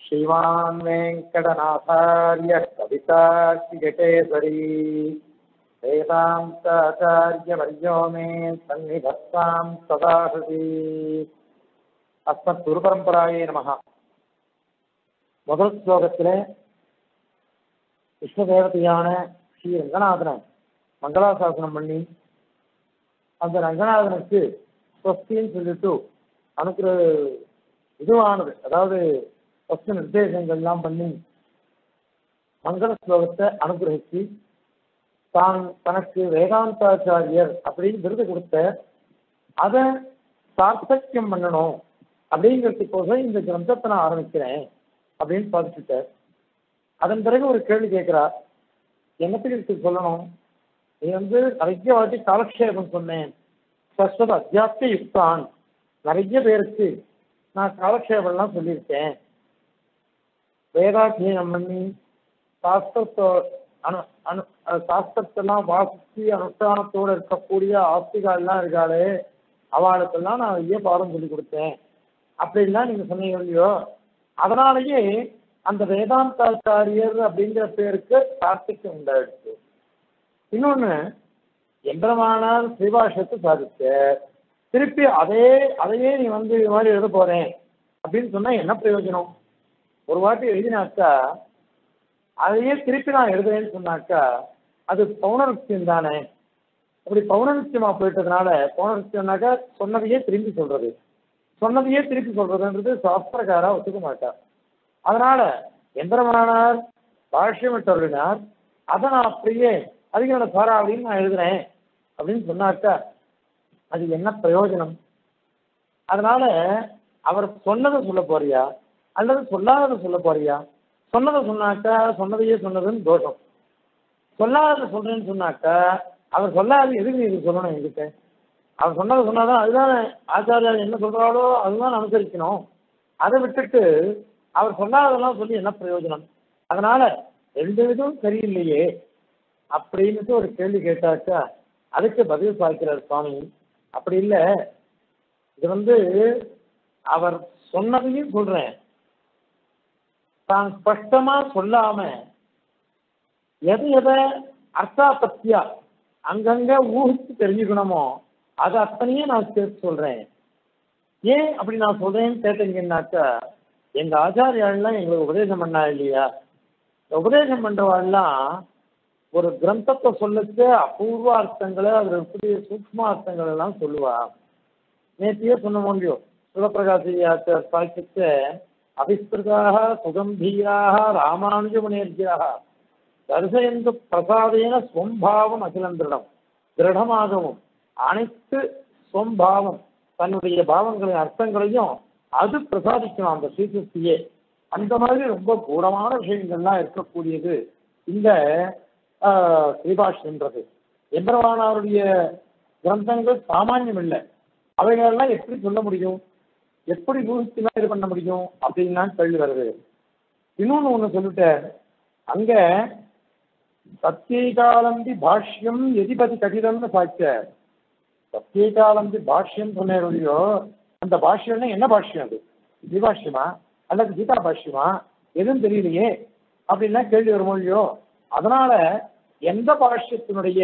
श्रीमान् वेङ्कटनाथार्य कवितार्किकेसरी वेदान्ताचार्यवर्यो मे सन्निधत्तां सदा हृदि अस्मद्गुरुपरम्परायै नमः. முதல் ஸ்லோகத்திலே விஷ்ணுதேவதையான ஸ்ரீ ரங்கநாதனை மங்களாசாசனம் பண்ணி அந்த ரங்கநாதனுக்கு ஸ்வஸ்தின்னு சொல்லிட்டு அனுக்கிற இதுவானது, அதாவது ஸ்வஸ்தி நிர்தேசங்கள்லாம் பண்ணி மங்கள ஸ்லோகத்தை அனுகிரகிச்சு தான் தனக்கு வேதாந்தாச்சாரியர் அப்படின்னு விருது கொடுத்த அதை சார்த்தக்கியம் பண்ணணும் அப்படிங்கிறதுக்கோசம் இந்த கிரந்தத்தை நான் ஆரம்பிக்கிறேன் அப்படின்னு பார்த்துட்டார். அதன் பிறகு ஒரு கேள்வி கேட்கிறார், என்னத்துக்கு இதுக்கு சொல்லணும்? நீ நிறைய வாட்டி காலக்ஷேபம் சொன்னேன், சஸ்வத அத்தியாப்தி யுக்தான், நிறைய பேருக்கு நான் காலக்ஷேபம்லாம் சொல்லியிருக்கேன். வேதாத்தியனம் பண்ணி சாஸ்திரத்தெல்லாம் வாசித்து அனுஷ்டானத்தோடு இருக்கக்கூடிய ஆஸ்திகாலாம் இருக்காளே, அவளுக்கெல்லாம் நான் நிறைய பாடம் சொல்லி கொடுத்தேன் அப்படின்லாம் நீங்க சொன்னீங்க இல்லையோ, அதனாலேயே அந்த வேதாந்தாச்சாரியர் அப்படிங்கிற பேருக்கு கார்த்திகை உண்டாயிடுச்சு. இன்னொன்னு, எம்பெருமானார் ஸ்ரீபாஷ்யத்தை சாதிச்ச திருப்பி அதையே நீ இது மாதிரி எழுத போறேன் அப்படின்னு சொன்னா என்ன பிரயோஜனம்? ஒரு வாட்டி எழுதினாக்கா அதையே திருப்பி நான் எழுதுறேன்னு சொன்னாக்கா அது பௌனருத்தியம் தானே. அப்படி பௌனருத்தியமா போயிட்டதுனால, பௌனருத்தியம்னாக்கா சொன்னதையே திருப்பி சொல்றதுன்றது சாஸ்திரக்காரா ஒத்துக்க மாட்டார். அதனால எம்பெருமானார் பாஷ்யமிட்டருளினார், அதை நான் அப்படியே அதிகளோட சாரா அப்படின்னு நான் எழுதுறேன் அப்படின்னு சொன்னாக்கா அது என்ன பிரயோஜனம்? அதனால அவர் சொன்னதை சொல்ல போறியா அல்லது சொல்லாததை சொல்ல போறியா? சொன்னதை சொன்னாக்கா சொன்னதையே சொன்னதுன்னு தோஷம், சொல்லாததை சொல்றேன்னு சொன்னாக்கா அவர் சொல்லாது எதுக்கு நீ இது சொல்லணும்? என்கிட்ட அவர் சொன்னதை சொன்னாதான், அதுதான் ஆச்சாரியார் என்ன சொல்றாளோ அதுதான் அனுசரிக்கணும். அதை விட்டுட்டு அவர் சொல்லாததெல்லாம் சொல்லி என்ன பிரயோஜனம்? அதனால ரெண்டு விதம் சரியில்லையே அப்படின்னுட்டு ஒரு கேள்வி கேட்டாக்கா அதுக்கு பதில் பார்க்கிறார் சுவாமி. அப்படி இல்லை, இது அவர் சொன்னதையும் சொல்றேன், தான் ஸ்பஷ்டமா சொல்லாம எதை அர்த்தாபத்தியா அங்கங்க ஊகிச்சு தெரிஞ்சுக்கணுமோ அது அத்தனையும் நான் சேர்த்து சொல்றேன். ஏன் அப்படி நான் சொல்றேன்னு கேட்டீங்கன்னாக்கா, எங்க ஆச்சாரியாள்லாம் எங்களுக்கு உபதேசம் பண்ணா இல்லையா, உபதேசம் பண்றவாள்லாம் ஒரு கிரந்தத்தை சொல்லச்சு அபூர்வ அர்த்தங்களை, அதில் இருக்கக்கூடிய சூக்ம அர்த்தங்கள் எல்லாம் சொல்லுவா. நேற்றையே சொன்ன முடியும், சிவபிரகாசியாச்சார் சாட்சித்த அபிஸ்கிருதாக சுகம்பீராக ராமானுஜமுனேர்ஜியாக தரிசயந்து பிரசாதேன ஸ்வம்பாவம் அகிலந்திரிடம், திருடமாகவும் அனைத்து ஸ்வம்பாவம் தன்னுடைய பாவங்களின் அர்த்தங்களையும் அது பிரசாதிக்கணும் அந்த ஸ்ரீசக்தியே. அந்த மாதிரி ரொம்ப கூடமான விஷயங்கள்லாம் இருக்கக்கூடியது இந்த ஸ்ரீபாஷ்யன்றது. எம்பெருமானாருடைய கிரந்தங்கள் சாமானியம் இல்லை, அவைகளெல்லாம் எப்படி சொல்ல முடியும், எப்படி ஊகிச்சுலாம் இது பண்ண முடியும் அப்படின்லாம் கேள்வி வருது. இன்னொன்னு ஒண்ணு சொல்லிட்டேன், அங்க சத்தியகாலந்தி பாஷ்யம் எதிபதி கடிதம்னு சாட்ச, சத்தியகாலந்தி பாஷ்யம் சொன்னேன் இல்லையோ, அந்த பாஷ்யம்னா என்ன பாஷ்யம்? அது ஸ்ரீபாஷ்யமா அல்லது கீதா பாஷ்யமா எதுவும் தெரியலையே அப்படின்லாம் கேள்வி வரும் இல்லையோ. அதனால எந்த பாஷ்யத்தினுடைய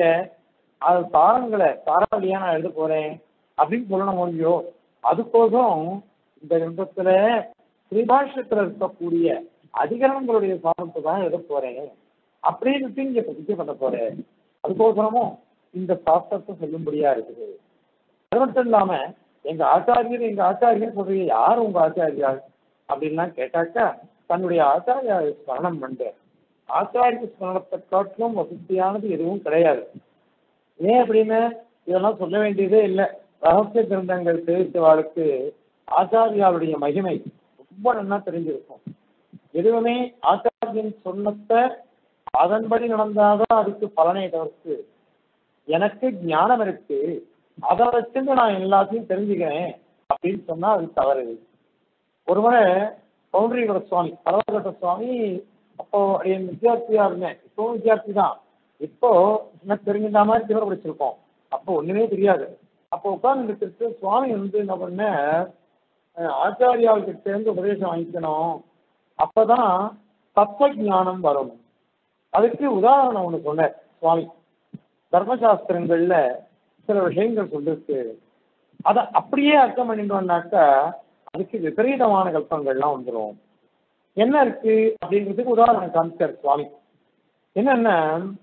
தாராவளியா நான் எழுத போறேன் அப்படின்னு சொல்லணும் இல்லையோ, அதுக்கோசம் இந்த கிரந்தத்துல ஸ்ரீபாஷ்யத்துல இருக்கக்கூடிய அதிகரணங்களுடைய சாரத்தை தான் எழுத போறேன் அப்படின்னு இங்க பிரதிஜை பண்ண போறேன். அதுக்கோசரமும் இந்த சாஸ்திரத்தை சொல்லும்படியா இருக்குது. அது மட்டும் இல்லாம எங்க ஆச்சாரியர் சொல்றீங்க, யார் உங்க ஆச்சாரியார் அப்படின்லாம் கேட்டாக்கா தன்னுடைய ஆச்சாரிய ஸ்மரணம் பண்ற, ஆச்சாரிய ஸ்மரணத்தை காட்டிலும் வசதியானது எதுவும் கிடையாது. ஏன் அப்படின்னு இதெல்லாம் சொல்ல வேண்டியதே இல்லை. ரகசிய கிரந்தங்கள் தெரிவித்தவாளுக்கு ஆச்சாரியாருடைய மகிமை ரொம்ப நல்லா தெரிஞ்சிருக்கும். எதுவுமே ஆச்சாரியன் சொன்னத்தை அதன்படி நடந்தாதான் அதுக்கு பலனை தவிர்த்து எனக்கு ஞானம் இருக்கு அதை வச்சுட்டு நான் எல்லாத்தையும் தெரிஞ்சுக்கிறேன் அப்படின்னு சொன்னா அது தவறு. ஒருமுறை பவுண்டரீகர சுவாமி, பரவகட்ட சுவாமி, அப்போ என் வித்தியார்த்தியா இருந்தேன், இப்பவும் வித்தியார்த்தி தான். இப்போ எனக்கு தெரிஞ்சிருந்த மாதிரி திவர படிச்சிருக்கோம், அப்போ ஒண்ணுமே தெரியாது. அப்போ உட்கார்ந்து சுவாமி என்ன பண்ண, ஆச்சாரியாவுக்கு சேர்ந்து உபதேசம் வாங்கிக்கணும் அப்பதான் தத்துவ ஞானம் வரும். அதுக்கு உதாரணம் ஒண்ணு சொன்னார் சுவாமி. தர்மசாஸ்திரங்கள்ல சில விஷயங்கள் சொல்லிருக்கு, அதை அப்படியே அர்த்தம் பண்ணிட்டோம்னாக்கா அதுக்கு விபரீதமான கல்பங்கள்லாம் வந்துடும். என்ன இருக்கு அப்படின்றதுக்கு உதாரணம் காமிச்சார் சுவாமி. என்னன்னா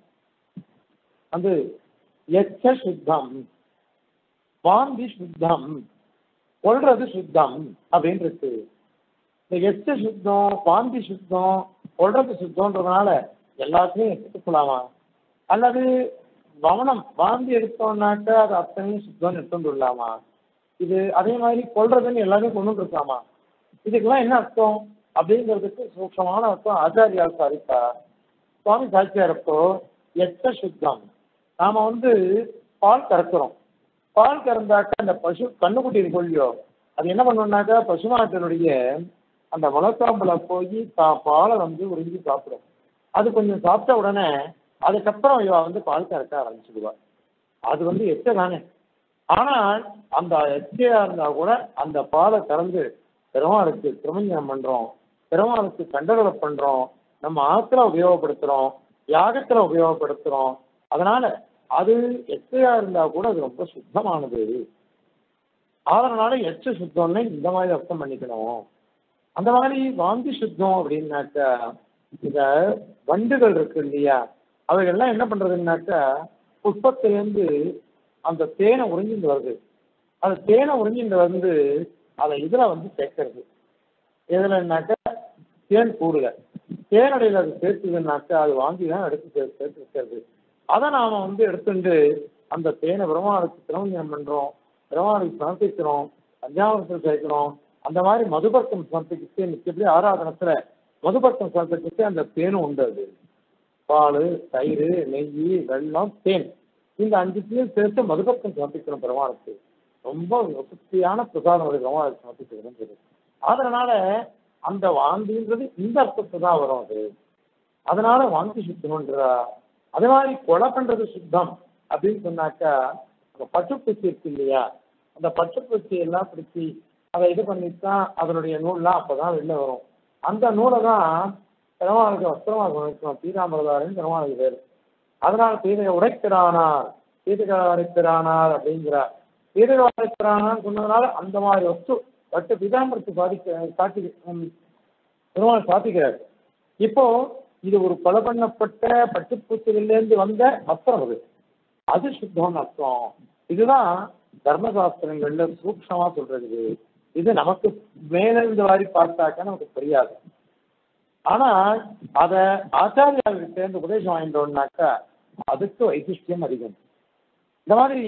அது எச்ச சுத்தம், வாந்தி சுத்தம், கொள்றது சுத்தம் அப்படின்னு இருக்கு. இந்த எச்ச சுத்தம், வாந்தி சுத்தம், கொள்றது சுத்தம்ன்றதுனால எல்லாத்தையும் எடுத்துக்கலாமா? அல்லது கவனம் வாந்தி எடுத்தோம்னாக்கா அது அத்தனையும் சுத்தம்னு எடுத்துட்டு விடலாமா? இது அதே மாதிரி கொள்றதுன்னு எல்லாத்தையும் கொண்டு இருக்கலாமா? இதுக்கெல்லாம் என்ன அர்த்தம் அப்படிங்கிறதுக்கு சூக்ஷமான அர்த்தம் ஆச்சாரியால் சாதித்தா. சுவாமி சாட்சியாரப்போ எச்ச சுத்தம், நாம பால் கறக்கிறோம். பால் கறந்தாக்கா அந்த பசு கண்ணுக்குட்டி கொள்ளியோ அது என்ன பண்ணோம்னாக்கா பசுமாட்டினுடைய அந்த முளக்காம்புல போய் பாலை உறிஞ்சி சாப்பிடும். அது கொஞ்சம் சாப்பிட்ட உடனே அதுக்கப்புறம் இவ பால் கறக்க ஆரம்பிச்சுடுவா. அது எச்ச தானே. ஆனால் அந்த எச்சையா இருந்தா கூட அந்த பாலை கறந்து பெருமாளுக்கு திருமஞ்சனம் பண்றோம், பெருமாளுக்கு கண்டகளை பண்றோம், நம்ம ஆத்துல உபயோகப்படுத்துறோம், யாகத்துல உபயோகப்படுத்துறோம். அதனால அது எச்சையா இருந்தா கூட அது ரொம்ப சுத்தமானது. அதனால எச்ச சுத்தம்னு இந்த மாதிரி அர்த்தம் பண்ணிக்கணும். அந்த மாதிரி வாந்தி சுத்தம் அப்படின்னாக்கா இந்த வண்டுகள் இருக்கு இல்லையா, அவைகள்லாம் என்ன பண்றதுன்னாக்கா புஷ்பத்திலேருந்து அந்த தேனை உறிஞ்சிட்டு வருது. அந்த தேனை உறிஞ்சிட்டு அதை சேர்க்கறது. எதுலன்னாக்கா தேன் கூடுல தேனடையில் அது சேர்த்துதுன்னாக்கா அது வாங்கி தான் எடுத்து சேர்த்து வைக்கிறது. அதை நாம எடுத்துட்டு அந்த தேனை பெருமாளுக்கு திருமஞ்சனம் பண்றோம், பெருமாளுக்கு சமர்ப்பிக்கிறோம், பஞ்சாமிரத்தில் சேர்க்கிறோம். அந்த மாதிரி மதுபர்க்கம் சமர்ப்பிச்சு நிச்சயப்படி ஆராதனத்துல மதுபர்க்கம் சமர்ப்பிச்சு அந்த தேனும் உண்டு. அது பால், தயிர், நெய், வெள்ளம், தேன், இந்த 5 சேர்த்து மதுபர்க்கம் சமர்ப்பிக்கிறோம் பெருமாளுக்கு. ரொம்ப வசதியான பிரசாதம் பெருமாளுக்கு சமர்ப்பிக்கிறது. அதனால அந்த வாந்தின்றது இந்த அர்த்தத்தை தான் வரும். அது அதனால வாந்தி சுத்தம்ன்றா. அதே மாதிரி கொலை பண்றது சுத்தம் அப்படின்னு சொன்னாக்கா அந்த பட்டுப்பூச்சி இருக்கு இல்லையா, அந்த பட்டுப்பூச்சி எல்லாம் பிடிச்சி அதை இது பண்ணித்தான் அதனுடைய நூல்லாம் அப்பதான் வெளில வரும். அந்த நூலை தான் பெருமாளுக்கு வஸ்திரமாக சமைக்கணும். பீதாமிரதாரின் பெருமாளுக்கு பேரு. அதனால பீதையை உடைக்கிறானார், பீதைகளை அரைக்கிறானார் அப்படிங்கிறார். பீதைகளை அரைக்கிறானான்னு சொன்னதுனால அந்த மாதிரி வஸ்து பட்டு பீதாமிரத்தை காட்டி பெருமாள் சாத்திக்கிறார். இப்போ இது ஒரு கொலை பண்ணப்பட்ட பட்டுப்பூச்சிகளிலேருந்து வந்த வஸ்திரம். அது சுத்தம்னு அர்த்தம். இதுதான் தர்மசாஸ்திரங்கள்ல சூக்ஷமா சொல்றது. இது நமக்கு மேலிருந்து வாரி பார்த்தாக்கா நமக்கு தெரியாது. ஆனா அத ஆச்சாரியாவுக்கு சேர்ந்து உபதேசம் வாங்கிட்டோம்னாக்கா அதுக்கு வைசிஷ்டியம் அதிகம். இந்த மாதிரி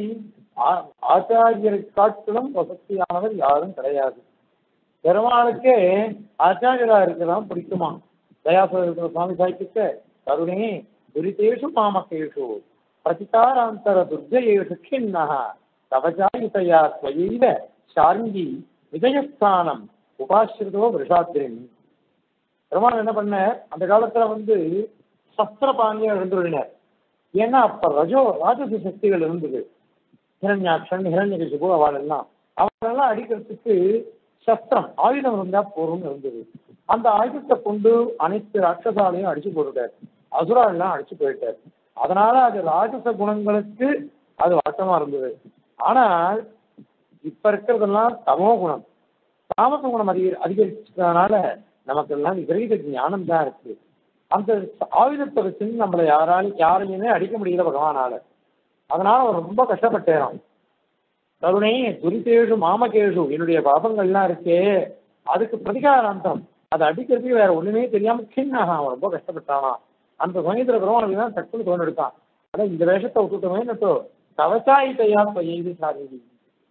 ஆச்சாரியரை காட்டிலும் வசதியானவர் யாரும் கிடையாது. பெருமாளுக்கே ஆச்சாரியரா இருக்கலாம் பிடிக்குமா. தயாசுர சுவாமி சாய்க்கு கருணே துரிதேஷு மாமகேஷு பிரதிகாராந்தர துர்ஜயேஷு கிண்ணா தவஜாயுதயா ஸ்வயைவ சார்ங்கி விஜயஸ்தானம் உபாசிரிதோ விஷாத்திரின். பெருமாள் என்ன பண்ண, அந்த காலத்துல சஸ்திரபாணியா எழுந்துள்ளினார். ஏன்னா அப்ப ராஜச சக்திகள் இருந்தது. ஹிரண்யாட்சன், ஹிரண்யகசிபு, அவளெல்லாம் அடிக்கிறதுக்கு சஸ்திரம் ஆயுதம் இருந்தா போறோம்னு இருந்தது. அந்த ஆயுதத்தை கொண்டு அனைத்து ராட்சசாலையும் அடிச்சு போட்டுட்டார், அசுராலெல்லாம் அடிச்சு போயிட்டார். அதனால அது ராஜச குணங்களுக்கு அது வட்டமா இருந்தது. ஆனால் இப்ப இருக்கிறதெல்லாம் தமோ குணம், தாமச குணம் அதிகரிச்சதுனால நமக்கு எல்லாம் விபரீத ஞானம் தான் இருக்கு. அந்த ஆயுதத்தை வச்சு நம்மளை யாரையுமே அடிக்க முடியல பகவானால. அதனால அவர் ரொம்ப கஷ்டப்பட்டேன். கருணை துரிதேஷு மாமகேஷு, என்னுடைய பாபங்கள்லாம் இருக்கே அதுக்கு பிரதிகாராந்தம், அதை அடிக்கிறதுக்கு வேற ஒண்ணுமே தெரியாம சின்னாக அவன் ரொம்ப கஷ்டப்பட்டானா. அந்த சமயத்துல பெருமாளுக்கு தான் டக்குன்னு தோணெடுத்தான், அதான் இந்த வேஷத்தை விட்டுட்டோமே நட்டோ கவச்சாயிட்டையா பையது சாரி.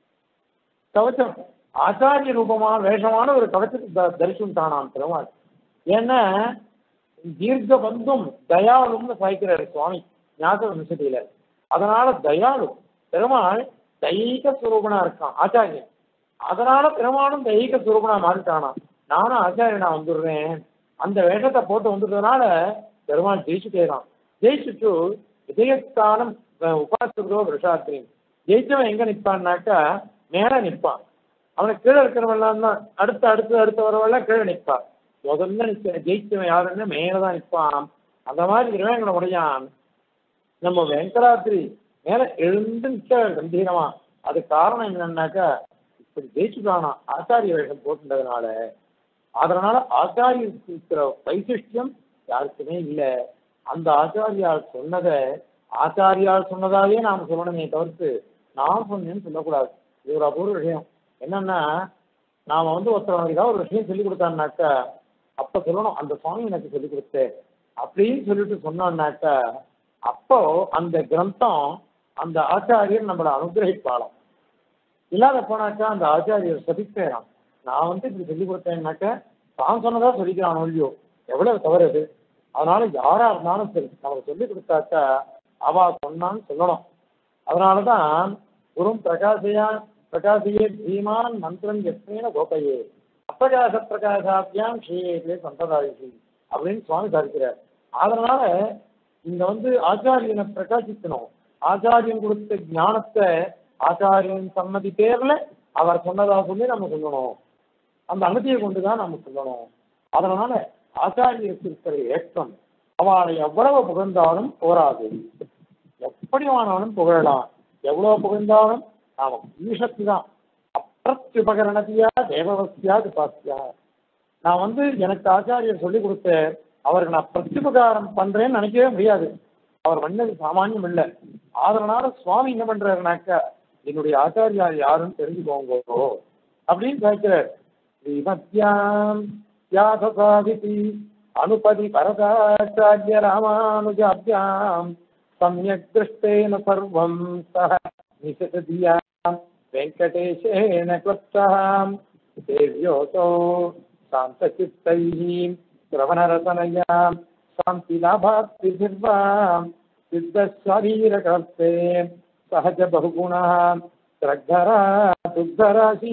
கவச்சம் ஆச்சாரிய ரூபமான வேஷமான ஒரு கவச்சத்தை தரிசுட்டானான் பெருமாள். ஏன்னா தீர்க்க பந்தும் தயாளும்னு சாய்க்கிறாரு சுவாமி ஞாபக விசதியில. அதனால தயாளு பெருமாள் தைக சுரூபனா இருக்கான் ஆச்சாரியன். அதனால பெருமாளும் தைக சுரூபனா மாறிட்டானா. நானும் ஆச்சாரியனா வந்துடுறேன் அந்த வேஷத்தை போட்டு வந்துட்டதுனால பெருமாள் ஜெயிச்சுட்டேறான். ஜெயிச்சுட்டு விஜயஸ்தானம் உபாசிரதோ விஷாத்திரி. ஜெயிச்சவன் எங்க நிற்பான்னாக்கா மேல நிற்பான். அவனை கீழே இருக்கிறவெல்லாம் தான் அடுத்து வரவெல்லாம் கீழே நிற்பான். முதல்ல ஜெயிச்சவன் யாருன்னு மேலதான் நிற்பான். அந்த மாதிரி திருவேங்கடமுடையான் நம்ம வெங்கடாத்திரி மேல எழுந்து நிற்க கம்பீரமா. அது காரணம் என்னன்னாக்கா இப்படி ஜெயிச்சுட்டானா ஆச்சாரிய வேஷம் போட்டுன்றதுனால. அதனால ஆச்சாரியருக்கு இருக்கிற வைசிஷ்டியம் யாருக்குமே இல்லை. அந்த ஆச்சாரியால் சொன்னதை ஆச்சாரியால் சொன்னதாவே நாம் சொல்லணுமே தவிர்த்து நான் சொன்னேன்னு சொல்லக்கூடாது. இது ஒரு அபூர்வ விஷயம். என்னன்னா நாம ஒருத்தர் ஏதாவது ஒரு விஷயம் சொல்லி கொடுத்தான்னாக்கா அப்ப சொல்லணும் அந்த சுவாமி எனக்கு சொல்லி கொடுத்து அப்படின்னு சொல்லிட்டு சொன்னோம்னாக்கா அப்போ அந்த கிரந்தம் அந்த ஆச்சாரியர் நம்மளை அனுகிரகிப்பாளாம். இல்லாத போனாக்கா அந்த ஆச்சாரியர் சபிப்பேறான். நான் இப்படி சொல்லி கொடுத்தேன்னாக்கா தான் சொன்னதா சொல்லிக்கிறான் இல்லையோ, எவ்வளவு தவறு அது. அதனால யாரா இருந்தாலும் சரி நமக்கு சொல்லி கொடுத்தாக்கா அவ சொன்னான்னு சொல்லணும். அதனாலதான் குரும் பிரகாசியே தீமான் மந்திரம் எத்தனை கோப்பையே அப்பிரகாச பிரகாசாத்தியாம் ஸ்ரீயே சந்ததாயிசி அப்படின்னு சுவாமி சாதிக்கிறார். அதனால இங்க ஆச்சாரியனை பிரகாசிக்கணும். ஆச்சாரியன் கொடுத்த ஞானத்தை ஆச்சாரியன் சம்மதி பேர்ல அவர் சொன்னதா சொல்லி நம்ம சொல்லணும். அந்த அனுமதியை கொண்டுதான் நம்ம சொல்லணும். அதனால ஆச்சாரியருக்கு இருக்கிற ஏற்றம் அவளை எவ்வளவு புகழ்ந்தாலும் போராது. எப்படி ஆனாலும் புகழலாம். எவ்வளவு புகழ்ந்தாலும் நாம ஈஷத்து தான். அப்பிரத்யுபகரணத்தியா தேவவசியா பாசியா. நான் எனக்கு ஆச்சாரியர் சொல்லி கொடுத்த அவருக்கு நான் பிரத்யுபகாரம் பண்றேன்னு நினைக்கவே முடியாது. அவர் பண்ணது சாமானியம் இல்லை. அதனால சுவாமி என்ன பண்றாருனாக்கா என்னுடைய ஆச்சாரியார் யாருன்னு தெரிஞ்சுக்கோங்க அப்படின்னு கேட்கிறார். ஸ்ரீமத்யாம் யாதசாதிதி அனுபதி பரதாச்சாரிய ராமானுஜாப்யாம் சம்யக் திருஷ்டேன சர்வம் சஹ நிஷதியாம் வெங்கடேஷேன க்ளப்தாம் தேவ்யோதோ சாந்தசித்தைஹி ஸ்ரவணரசனயாம் சாந்தி லாபாத்ரிபிர்வாம் சித்தஸ்வரீரகர்த்தே சஹஜ பகுகுணா ஸ்ரத்தரா துக்தராசி.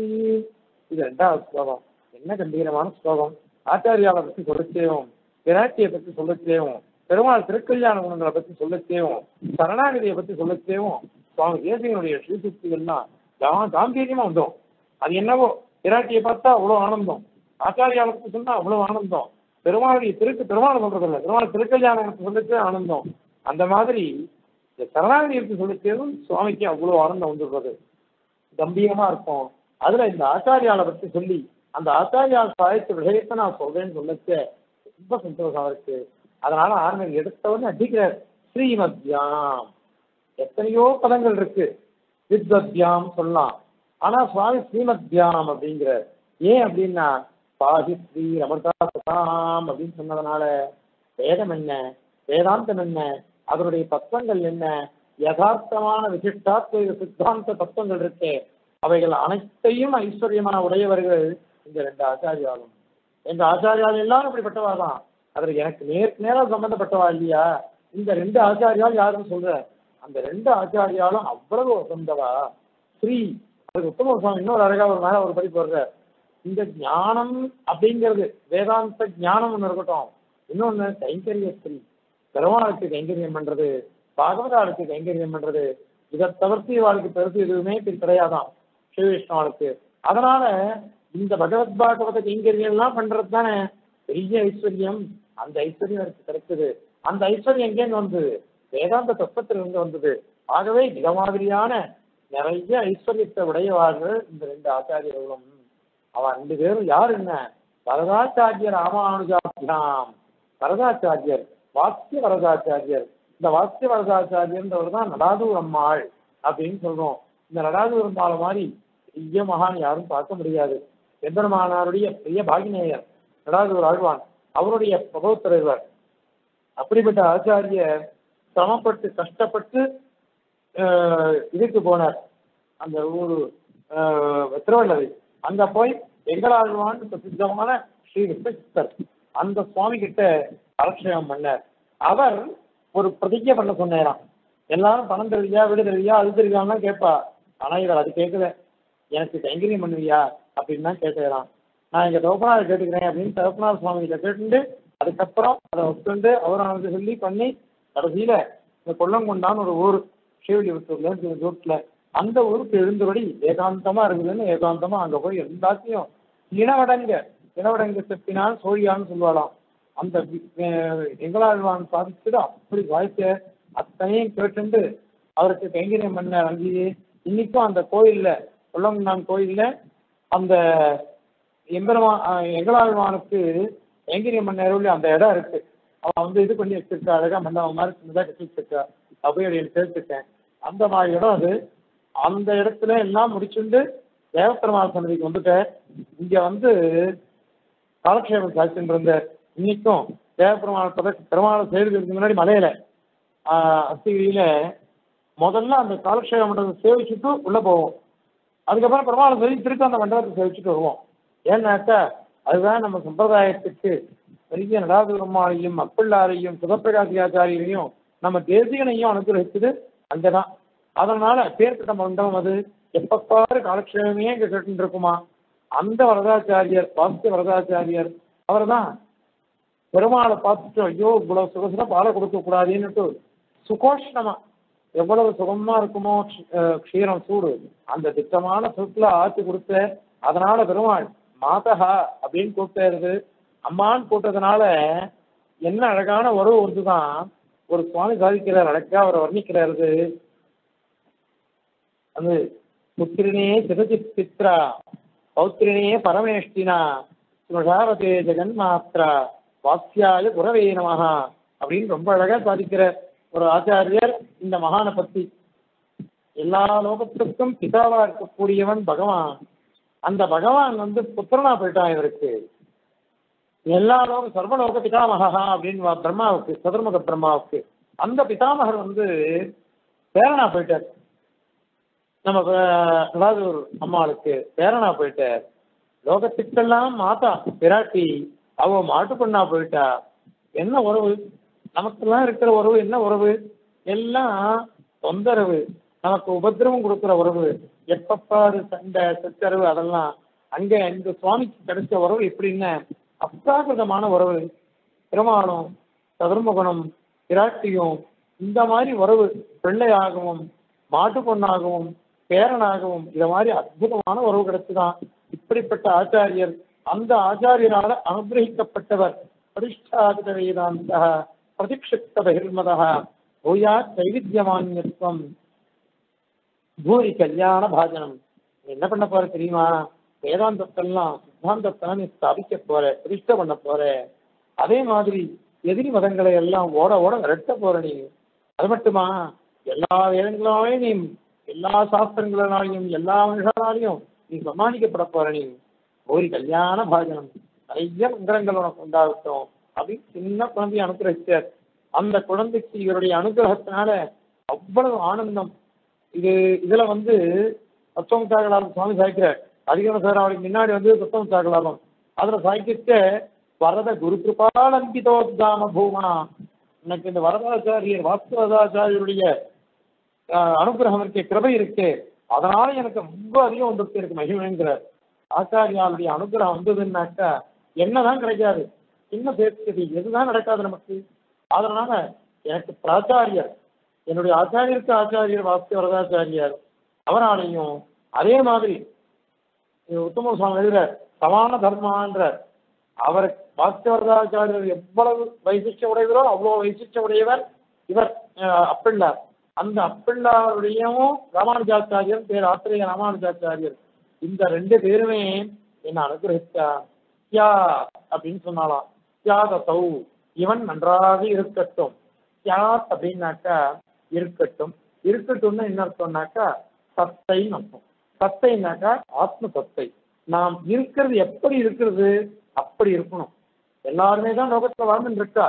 இது ரெண்டாவது ஸ்லோகம். என்ன கம்பீரமான ஸ்லோகம். ஆச்சாரியாவை பற்றி சொல்லச்சேவும், விராட்டியை பற்றி சொல்லச்சேவும், பெருமாள் திருக்கல்யாண குணங்களை பற்றி சொல்லச்சேவும், சரணாகதியை பற்றி சொல்லச்சேவும் சுவாமி தேசிகனுடைய ஸ்ரீசுக்திகள்லாம் காம்பீரியமா வந்தோம். அது என்னவோ விராட்டியை பார்த்தா அவ்வளோ ஆனந்தம், ஆச்சாரியாவை பற்றி சொன்னா அவ்வளோ ஆனந்தம், பெருமாளுடைய பெருமாள் சொல்றதில்லை, பெருமாள் திருக்கல்யாணத்தை சொல்லச்சே ஆனந்தம். அந்த மாதிரி இந்த சரணாகதியை பற்றி சொல்லச்சேவும் சுவாமிக்கு அவ்வளோ ஆனந்தம் வந்துடுறது, கம்பீரமா இருக்கும். அதுல இந்த ஆச்சாரியாவை பற்றி சொல்லி அந்த ஆச்சாரியால் சாதித்த விஷயத்தை நான் சொல்றேன்னு சொல்லச்ச ரொம்ப சந்தோஷம் இருக்கு. அதனால ஆரம்பம் எடுத்தவொடனே அடிக்கிறார். ஸ்ரீமத்யாம் எத்தனையோ பதங்கள் இருக்கு, வித்வத்யாம் சொல்லலாம். ஆனா சுவாமி ஸ்ரீமத்யாம் அப்படிங்கிறார். ஏன் அப்படின்னா பாதி ஸ்ரீ அமிர்தாசாம் அப்படின்னு சொன்னதுனால வேதம் என்ன, வேதாந்தம் என்ன, அதனுடைய தத்துவங்கள் என்ன, யதார்த்தமான விசிஷ்டாத்வைத சித்தாந்த தத்துவங்கள் இருக்கே அவைகள் அனைத்தையும் ஐஸ்வர்யமான உடையவர்கள் இந்த ரெண்டு ஆச்சாரியாலும். எங்க ஆச்சாரியால் எல்லாரும் இப்படிப்பட்டவா தான். அதுல எனக்கு நேராக சம்பந்தப்பட்டவா இல்லையா. இந்த ரெண்டு ஆச்சாரியால் யாருன்னு சொல்ற, அந்த ரெண்டு ஆச்சாரியாலும் அவ்வளவு வசந்தவா. ஸ்ரீ அதுக்கு உத்தம சுவாமி இன்னொரு அழகா ஒரு மேல ஒரு படி போடுற. இந்த ஞானம் அப்படிங்கிறது வேதாந்த ஞானம் ஒன்று இருக்கட்டும், இன்னொன்னு கைங்கரிய ஸ்ரீ பெருமாளுக்கு கைங்கரியம் பண்றது, பாகவதாளுக்கு கைங்கரியம் பண்றது, இதை தவிர்த்து இவாளுக்கு பெருசு எதுவுமே கிடையாதான் ஸ்ரீ விஷ்ணுவாளுக்கு. அதனால இந்த பகவத் பாகவத கைங்கரியம் எல்லாம் பண்றது தானே பெரிய ஐஸ்வர்யம். அந்த ஐஸ்வர்யம் எனக்கு கிடைச்சது. அந்த ஐஸ்வர்யம் எங்கேருந்து வந்தது? வேதாந்த தத்துவத்திலிருந்து வந்தது. ஆகவே இத மாதிரியான நிறைய ஐஸ்வர்யத்தை உடையவார்கள் இந்த ரெண்டு ஆச்சாரியர்களும். அவன் ரெண்டு பேரும் யார் என்ன, வரதாச்சாரியர் ராமானுஜாபியாம். வரதாச்சாரியர் வாக்கிய வரதாச்சாரியர். இந்த வாக்கிய வரதாச்சாரியன்றவர் தான் நடாதூர் அம்மாள் அப்படின்னு சொல்றோம். இந்த நடாதூர் அம்மாள் மாதிரி பெரிய மகான் யாரும் பார்க்க முடியாது. எம்பெருமானாருடைய பெரிய பாகினேயர் நடாதூர் ஆழ்வான், அவருடைய பிரபோத்தரர். அப்படிப்பட்ட ஆச்சாரியர் சிரமப்பட்டு கஷ்டப்பட்டு இதுக்கு போனார், அந்த ஊரு திருவள்ளரை. அங்க போய் எங்களாழ்வான் பிரசித்தமான ஸ்ரீ விஸ்வசித்தர் அந்த சுவாமி கிட்ட அலட்சயம் பண்ணார். அவர் ஒரு பிரதிஜை பண்ண சொன்னாராம். எல்லாரும் பணம் தருவியா, வீடு தருவியா, அது தருவியான்னா கேட்பா. ஆனா இவர் அது கேட்கல. எனக்கு கைங்கரியம் பண்ணுவியா அப்படின்னு தான் கேட்கலாம். நான் எங்க தகப்பனார் கேட்டுக்கிறேன் அப்படின்னு தகப்பனார் சுவாமி கிட்ட கேட்டுட்டு அதுக்கப்புறம் அதை ஒத்துண்டு அவரை சொல்லி பண்ணி கடைசியில இந்த கொல்லங்கொண்டான்னு ஒரு ஊர் ஸ்ரீவில்லிபுத்தூர்ல தூரத்துல அந்த ஊருக்கு எழுந்தபடி ஏகாந்தமா இருக்குதுன்னு ஏகாந்தமா அங்க போய் எல்லாத்தையும் இனவடங்க இளவடங்கு செப்பினால் சோழியான்னு சொல்லுவாளாம். அந்த எங்களாழ்வான் சாதிச்சது அப்படி வாய்க்க அத்தனையும் கேட்டு அவருக்கு கைங்கரியம் பண்ண அங்கி இன்னைக்கும் அந்த கோயில்ல கொல்லங்குண்டான் கோயில்ல அந்த எம்பெருமா எங்களாழ்வானுக்கு கைங்கரியம் பண்ண அருள் அந்த இடம் இருக்கு. அவன் வந்து இது பண்ணி வச்சிருக்கா, அழகா மண்டபம் மாதிரி சின்னதாக கட்டி வச்சிருக்கா. அப்படியே சேர்த்துட்டேன். அந்த மாதிரி இடம் அது. அந்த இடத்துல எல்லாம் முடிச்சுட்டு தேவப்பெருமாள் சன்னதிக்கு வந்துட்டேன். இங்க வந்து காலக்ஷேபம் சாட்சின்னு இருந்த இன்னைக்கும் தேவப்பெருமாள் பெருமாளை செய்யறதுக்கு முன்னாடி மலையில அஸ்திகிரியில முதல்ல அந்த காலக்ஷேப மண்டபத்தை சேவிச்சுட்டு உள்ள போவோம். அதுக்கப்புறம் பெருமாளை சொல்லி திருப்பி அந்த மண்டபத்தை சேவிச்சுட்டு வருவோம். ஏன்னாக்கா அதுதான் நம்ம சம்பிரதாயத்துக்கு பெரிய நடாதுரம்மாளையும் அப்பிள்ளாரையும் சுதப்பிரகாசியாச்சாரியரையும் நம்ம தேசிகனையும் அனுகிரகிச்சது அங்கதான். அதனால பேர்பட்ட மண்டபம் அது. எப்பப்பாரு காலக்ஷேபமே இங்க கேட்டு இருக்குமா. அந்த வரதாச்சாரியர் வாசிய வரதாச்சாரியர் அவர் தான் பெருமாளை பார்த்துட்டு ஐயோ இவ்வளவு சுகசுல பாலை கொடுக்க கூடாதுன்னுட்டு சுகோஷ்ணமா எவ்வளவு சுகமா இருக்குமோ க்ஷீரம் சூடு அந்த திட்டமான சுற்றுல ஆட்சி கொடுத்த. அதனால பெருமாள் மாதகா அப்படின்னு கூப்பிட்டாரு. அம்மான்னு கூட்டதுனால என்ன அழகான உறவு ஒன்றுதான் ஒரு சுவாமி சாதிக்கிறார். அழகா அவரை வர்ணிக்கிறாரு. அது புத்திரினே சிதஜித் பித்ரா பௌத்திரினே பரமேஷ்டினா ஸ்மஷாவதே ஜெகன் மாத்ரா வாக்கியாய குரவே நமஹா அப்படின்னு ரொம்ப அழகா சாதிக்கிற ஒரு ஆச்சாரியர். இந்த மகானை பத்தி எல்லா லோகத்துக்கும் பிதாவா இருக்கக்கூடியவன் பகவான். அந்த பகவான் வந்து புத்திரனா போயிட்டான் இவருக்கு. எல்லா லோக சர்வலோக பிதாமகா அப்படின்னு பிரம்மாவுக்கு சதுர்முக பிரம்மாவுக்கு அந்த பிதாமகர் வந்து பேரனா போயிட்டார். நம்ம அதாவது ஒரு அம்மாளுக்கு பேரனா போயிட்டார். லோகத்துக்கெல்லாம் மாதா பிராட்டி அவ மாட்டு பண்ணா போயிட்டா. என்ன உறவு நமக்கெல்லாம் இருக்கிற உறவு? என்ன உறவு? எல்லாம் தொந்தரவு, நமக்கு உபதிரவம் கொடுக்குற உறவு, எப்பப்பாரு சண்டை சச்சரவு. அதெல்லாம் அங்க இந்த சுவாமிக்கு கிடைச்ச உறவு எப்படின்னு அப்ராகிருதமான உறவு. பெருமாளும் சதுர்முகனும் பிராட்டியும் இந்த மாதிரி உறவு பிள்ளையாகவும் மாட்டு பொண்ணாகவும் பேரனாகவும் இந்த மாதிரி அற்புதமான உறவு கிடைச்சுதான். இப்படிப்பட்ட ஆச்சாரியர் அந்த ஆச்சாரியரால அனுகிரகிக்கப்பட்டவர். பரிஷ்டாதித வேதாந்த பிரதிக்ஷிப்த பகிர்மதா பூயா தைவித்தியமான்யத்துவம் பூரி கல்யாண பாஜனம். என்ன பண்ண போற தெரியுமா? வேதாந்தத்தெல்லாம் சித்தாந்தத்தெல்லாம் நீ ஸ்தாபிக்க போற, பிரதிஷ்ட பண்ண போற. அதே மாதிரி எதிரி மதங்களை எல்லாம் ஓட ஓட விரட்ட போற நீ. அது மட்டுமா, எல்லா வேதங்களாலையும் நீ எல்லா சாஸ்திரங்களாலையும் எல்லா மனுஷனாலையும் நீ சமாளிக்கப்பட போற நீ. ஒரு கல்யாண பாஜனம், நிறைய மந்திரங்கள் உனக்கு உண்டாகட்டும் அப்படின்னு சின்ன குழந்தைய அனுகிரகிச்சார். அந்த குழந்தைக்கு இவருடைய அனுகிரகத்தினால அவ்வளவு ஆனந்தம். இதுல வந்து தத்துவம் சாகலாபம் சுவாமி சாய்க்கிறார். அதிகம சார் அவருக்கு முன்னாடி வந்து தத்துவம் சாகலாபம் அதுல சாய்க்கிட்ட வரத குரு கிருபாலம்பிதோத்தாம பூமா. எனக்கு இந்த வரதாச்சாரியர் வாஸ்துவதாச்சாரியருடைய அனுகிரகம் இருக்கே, கிருபை இருக்கே, அதனால எனக்கு ரொம்ப அதிகம் வந்துருக்கு எனக்கு மகிமைங்கிறார். ஆச்சாரியாருடைய அனுகிரகம் வந்ததுன்னாக்கா என்னதான் கிடைக்காது, என்ன சேர்த்து எதுதான் நடக்காது நமக்கு. அதனால எனக்கு பிராச்சாரியர், என்னுடைய ஆச்சாரியருக்கு ஆச்சாரியர் வாஸ்து வரதாச்சாரியார், அவராலையும் அதே மாதிரி உத்தம சுவாமி எழுதுற சமான தர்மான்ற அவர் வாஸ்து வரதாச்சாரியர் எவ்வளவு வைசிஷ்ட உடையவரோ அவ்வளவு வைசிஷ்ட உடையவர் இவர் அப்பிள்ளார். அந்த அப்பிள்ளாருடையும் ராமானுஜாச்சாரியர் பேர் ஆசிரிய ராமானுஜாச்சாரியர். இந்த ரெண்டு பேருமே என்ன அனுகிரகித்தா யா அப்படின்னு சொன்னாலாம். தியாகத்தௌ இவன் நன்றாக இருக்கட்டும். தியாத் அப்படின்னாக்கா இருக்கட்டும். இருக்கட்டும்னு என்ன அர்த்தம்னாக்கா சத்தைன்னு அர்த்தம். சத்தைனாக்கா ஆத்ம சத்தை. நாம் இருக்கிறது எப்படி இருக்கிறது அப்படி இருக்கணும். எல்லாருமே தான் லோகத்துல வாழ்ந்துட்டு இருக்கா.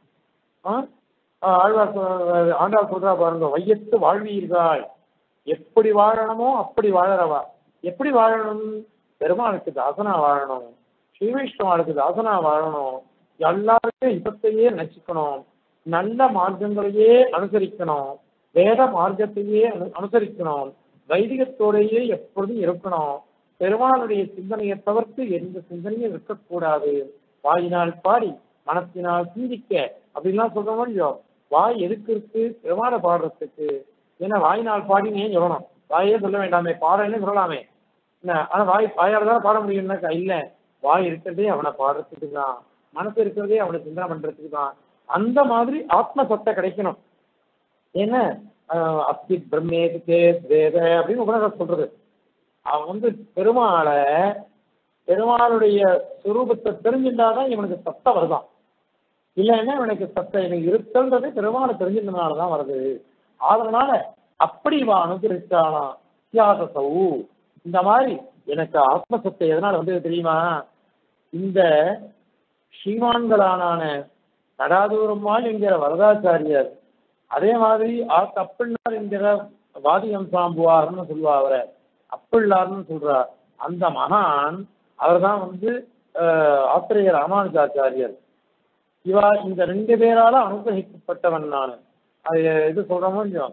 ஆண்டாள் சொல்றா பாருங்க, வையத்து வாழ்வீர்கள். எப்படி வாழணுமோ அப்படி வாழறவா. எப்படி வாழணும்? பெருமாளுக்கு தாசனா வாழணும், ஸ்ரீவைஷ்ணவாளுக்கு தாசனா வாழணும், எல்லாருக்கும் இப்பத்தையே நினைச்சுக்கணும், நல்ல மார்க்கங்களையே அனுசரிக்கணும், வேத மார்க்கத்தையே அனுசரிக்கணும், வைதிகத்தோடையே எப்பொழுதும் இருக்கணும், பெருமாளுடைய சிந்தனையை தவிர்த்து எந்த சிந்தனையும் இருக்கக்கூடாது, வாயினால் பாடி மனத்தினால் சிந்திக்க அப்படின்லாம் சொல்ற இல்லையோ. வாய் எதுக்கு இருக்கு? பெருமாளை பாடுறதுக்கு. ஏன்னா வாயினால் பாடினே சொல்லணும், வாயே சொல்ல வேண்டாமே, பாடன்னு சொல்லலாமே. ஆனா வாயால தான் பாட முடியும்னாக்கா இல்ல, வாய் இருக்கிறதே அவனை பாடுறதுக்கு தான், மனசு இருக்கிறதே அவனை சிந்தனை பண்றதுக்கு தான். அந்த மாதிரி ஆத்ம சத்தை கிடைக்கணும். ஏன்னா அஸ்தி பிரம்மேதுக்கே வேத அப்படின்னு உபநிஷத் சொல்றது. அவன் வந்து பெருமாளுடைய சுரூபத்தை தெரிஞ்சிருந்தாதான் இவனுக்கு சத்தை வருதான். இல்லைன்னா இவனுக்கு சத்தை எனக்கு இருத்தல்ன்றது பெருமாளை தெரிஞ்சிருந்தனாலதான் வருது. அதனால அப்படி இவன் அனுகிரகிச்சானா தியாகசவு. இந்த மாதிரி எனக்கு ஆத்மசத்தை எதனால வந்து தெரியுமா, இந்த ஸ்ரீமான்களான நடாதூரம்மாள் என்கிற வரதாச்சாரியர், அதே மாதிரி அப்பிள்ளார் என்கிற வாதியம் சாம்புவார்னு சொல்லுவா, அவரை அப்பிள்ளார்னு சொல்றார். அந்த மகான் அவர் தான் வந்து ஆத்திரேய ராமானுஜாச்சாரியர். இவா இந்த 2 பேரால அனுகிரகிக்கப்பட்டவன் நான். அது இது சொல்றோமோ இல்லையோ,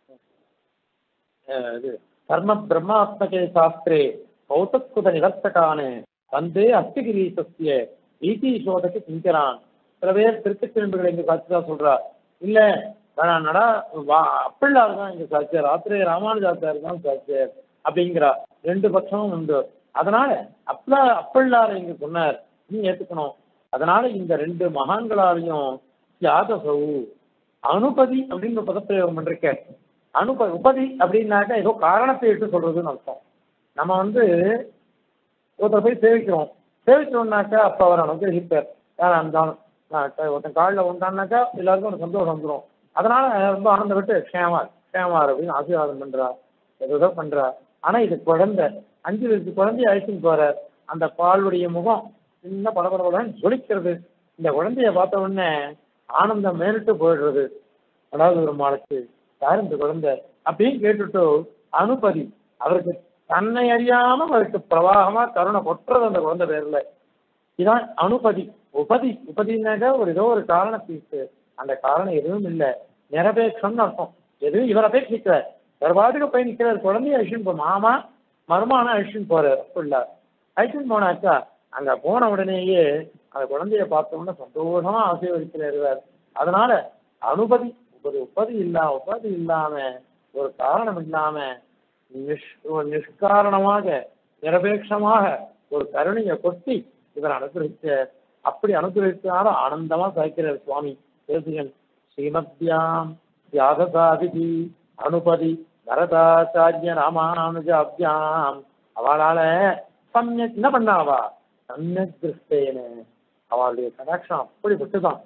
இது கர்ம பிரம்மாத்மகே சாஸ்திரே கௌதக்குத நிவர்த்தகானு வந்தே அஸ்திகிரீசஸ்ய ஈசோதக்கு சிங்கரான். சில பேர் திருத்துக்கிழம்புகளை இங்க சாட்சிதான் சொல்றா. இல்ல நடா அப்பிள்ளார் தான் இங்க சாட்சியார், ஆத்திரேய ராமானுஜாச்சாரியர் தான் சாட்சியார் அப்படிங்கிறா. 2 பட்சமும் உண்டு. அதனால அப்பிள்ளாரை இங்க சொன்னார், நீ ஏத்துக்கணும். அதனால இந்த 2 மகான்களாலையும் தியாகசவு அனுபதி அப்படின்னு ஒரு பதப்பிரயோகம் பண்ணிருக்கேன். உபதி அப்படின்னாக்கா ஏதோ காரணத்தை எடுத்து சொல்றதுன்னு அர்த்தம். நம்ம வந்து ஒருத்தர் போய் சேவிக்கிறோம்னாக்கா அப்ப அவர் அனுகிரகிப்பார். யாரா இருந்தாலும் ஒருத்தன் காலில் வந்தான்னாக்கா எல்லாருக்கும் ஒரு சந்தோஷம் வந்துடும். அதனால ரொம்ப ஆனந்தம் விட்டு க்ஷேமார் அப்படின்னு ஆசீர்வாதம் பண்றா, ஏதோ பண்றா. ஆனா இது குழந்தை, 5 வயசு குழந்தைய அழைச்சின்னு போறார். அந்த பாலுடைய முகம் சின்ன படபடபடன்னு ஜொலிக்கிறது. இந்த குழந்தைய பார்த்த உடனே ஆனந்தம் மேலிட்டு போயிடுறது. அதாவது ஒரு மாளுக்கு யார் இந்த குழந்தை அப்படின்னு கேட்டுட்டு அனுபதி அவருக்கு தன்னை அறியாம அவருக்கு பிரவாகமா கருணை கொட்டுறது அந்த குழந்தை பேர்ல. இதான் அனுபதி. உபதினாக்க ஒரு ஏதோ ஒரு காரணத்துக்கு, அந்த காரணம் எதுவும் இல்லை, நிரபேட்சம்னு அர்த்தம். எதுவும் இவர் அபேட்சிக்கல, வேறு பாட்டுக்கு போய் நிற்கிறார். குழந்தைய அழிச்சுன்னு மாமா மருமான அழிச்சுன்னு போறாரு. அப்படில்ல அழிச்சுன்னு போனாக்கா அங்க போன உடனேயே அந்த குழந்தைய பார்த்த உடனே சந்தோஷமா ஆசீர்வதிக்கிறார். அதனால அனுபதி உபதி இல்லாம ஒரு காரணம் இல்லாம நிஷ்காரணமாக நிரபேட்சமாக ஒரு கருணையை கொட்டி இவர் அனுகிரகிச்ச. அப்படி அனுகிரகிச்சனால ஆனந்தமா சாய்க்கிறார் சுவாமி தேசிகன். ஸ்ரீமத்யாம் தியாகசாதிதி அனுபதி வரதாச்சாரிய ராமானுஜாபியாம். அவளால சமயக் என்ன பண்ணாவா, சமயக் திருஷ்டேன அவளுடைய கடாட்சம் அப்படிப்பட்டுதான்.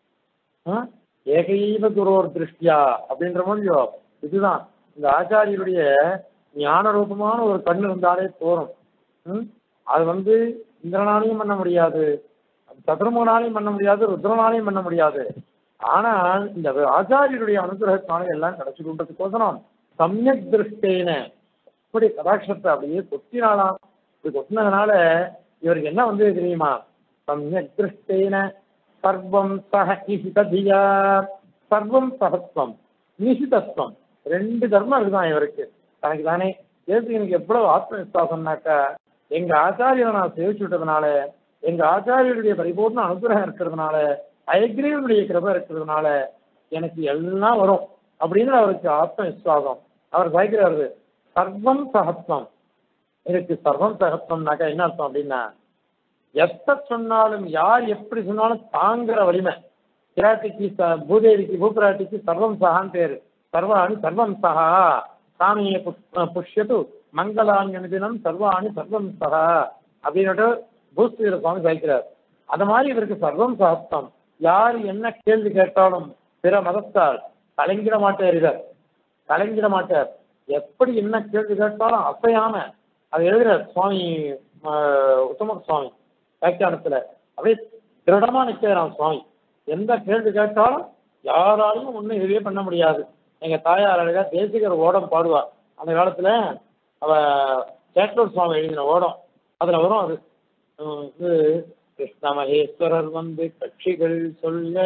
ஏகைவ குரோர் திருஷ்டியா அப்படின்ற மொழியோ இதுதான். இந்த ஆச்சாரியருடைய ஞான ரூபமான ஒரு கண் இருந்தாலே போறோம். அது வந்து இந்திரனாலையும் பண்ண முடியாது, சதுரமுகனாலையும் பண்ண முடியாது, ருத்ரனாலையும் பண்ண முடியாது. ஆனால் இந்த ஆச்சாரியருடைய அனுகிரகத்தினால எல்லாம் கிடைச்சிடுன்றதுக்கோசரம் சமயக் திருஷ்டேன இப்படி கடாட்சத்தை அப்படியே கொத்தினாலாம். இப்படி கொத்தினதுனால இவருக்கு என்ன வந்து தெரியுமா, சமயக் திருஷ்டேன சர்வம் சக நிஷிததியா. சர்வம் சகத்வம் நிஷிதத்துவம் 2 தர்மம் இருக்குதான் இவருக்கு. தனக்கு தானே எனக்கு எவ்வளவு ஆத்ம விசுவாசம்னாக்கா, எங்க ஆச்சாரியரை நான் சேவிச்சு விட்டதுனால, எங்க ஆச்சாரியருடைய பரிபூர்ண அனுகிரகம் இருக்கிறதுனால, அயக்ரீவனுடைய கிருபை இருக்கிறதுனால எனக்கு எல்லாம் வரும் அப்படின்னு அவருக்கு ஆத்ம விசுவாசம். அவர் சாய்க்கிறாரு சர்வம் சகத்வம். எனக்கு சர்வம் சகத்வம்னாக்கா என்ன அர்த்தம் அப்படின்னா, எத்த சொன்னாலும் யார் எப்படி சொன்னாலும் தாங்குற வலிமை. பிராட்டிக்கு பூதேவிக்கு பூபிராட்டிக்கு சர்வம் சகான்னு பேரு. சர்வாணி சர்வம் சகா சாமியை புஷ்யத்து மங்களான் தினம் சர்வாணி சர்வம் சகா அப்படின்னுட்டு பூஸ்ரீர சுவாமி சாய்க்கிறார். அந்த மாதிரி இவருக்கு சர்வம் சகத்வம். யார் என்ன கேள்வி கேட்டாலும் பிற மதத்தால் கலங்கிட மாட்டார். இவர் கலங்கிட மாட்டார். எப்படி என்ன கேள்வி கேட்டாலும் அசையாம அதை எழுதுறார் சுவாமி உத்தம சுவாமி வியாக்கியானத்துல. அப்படியே திருடமா நிற்கிறான் சுவாமி. எந்த கேள்வி கேட்டாலும் யாராலையும் ஒன்றும் இதுவே பண்ண முடியாது. எங்க தாயார் அழகா தேசிகர் ஓடம் பாடுவா. அந்த காலத்துல அவ சேட்டூர் சுவாமி எழுதின ஓடம் அதுல வரும். அது கிருஷ்ண மகேஸ்வரர் வந்து கட்சிகள் சொல்ல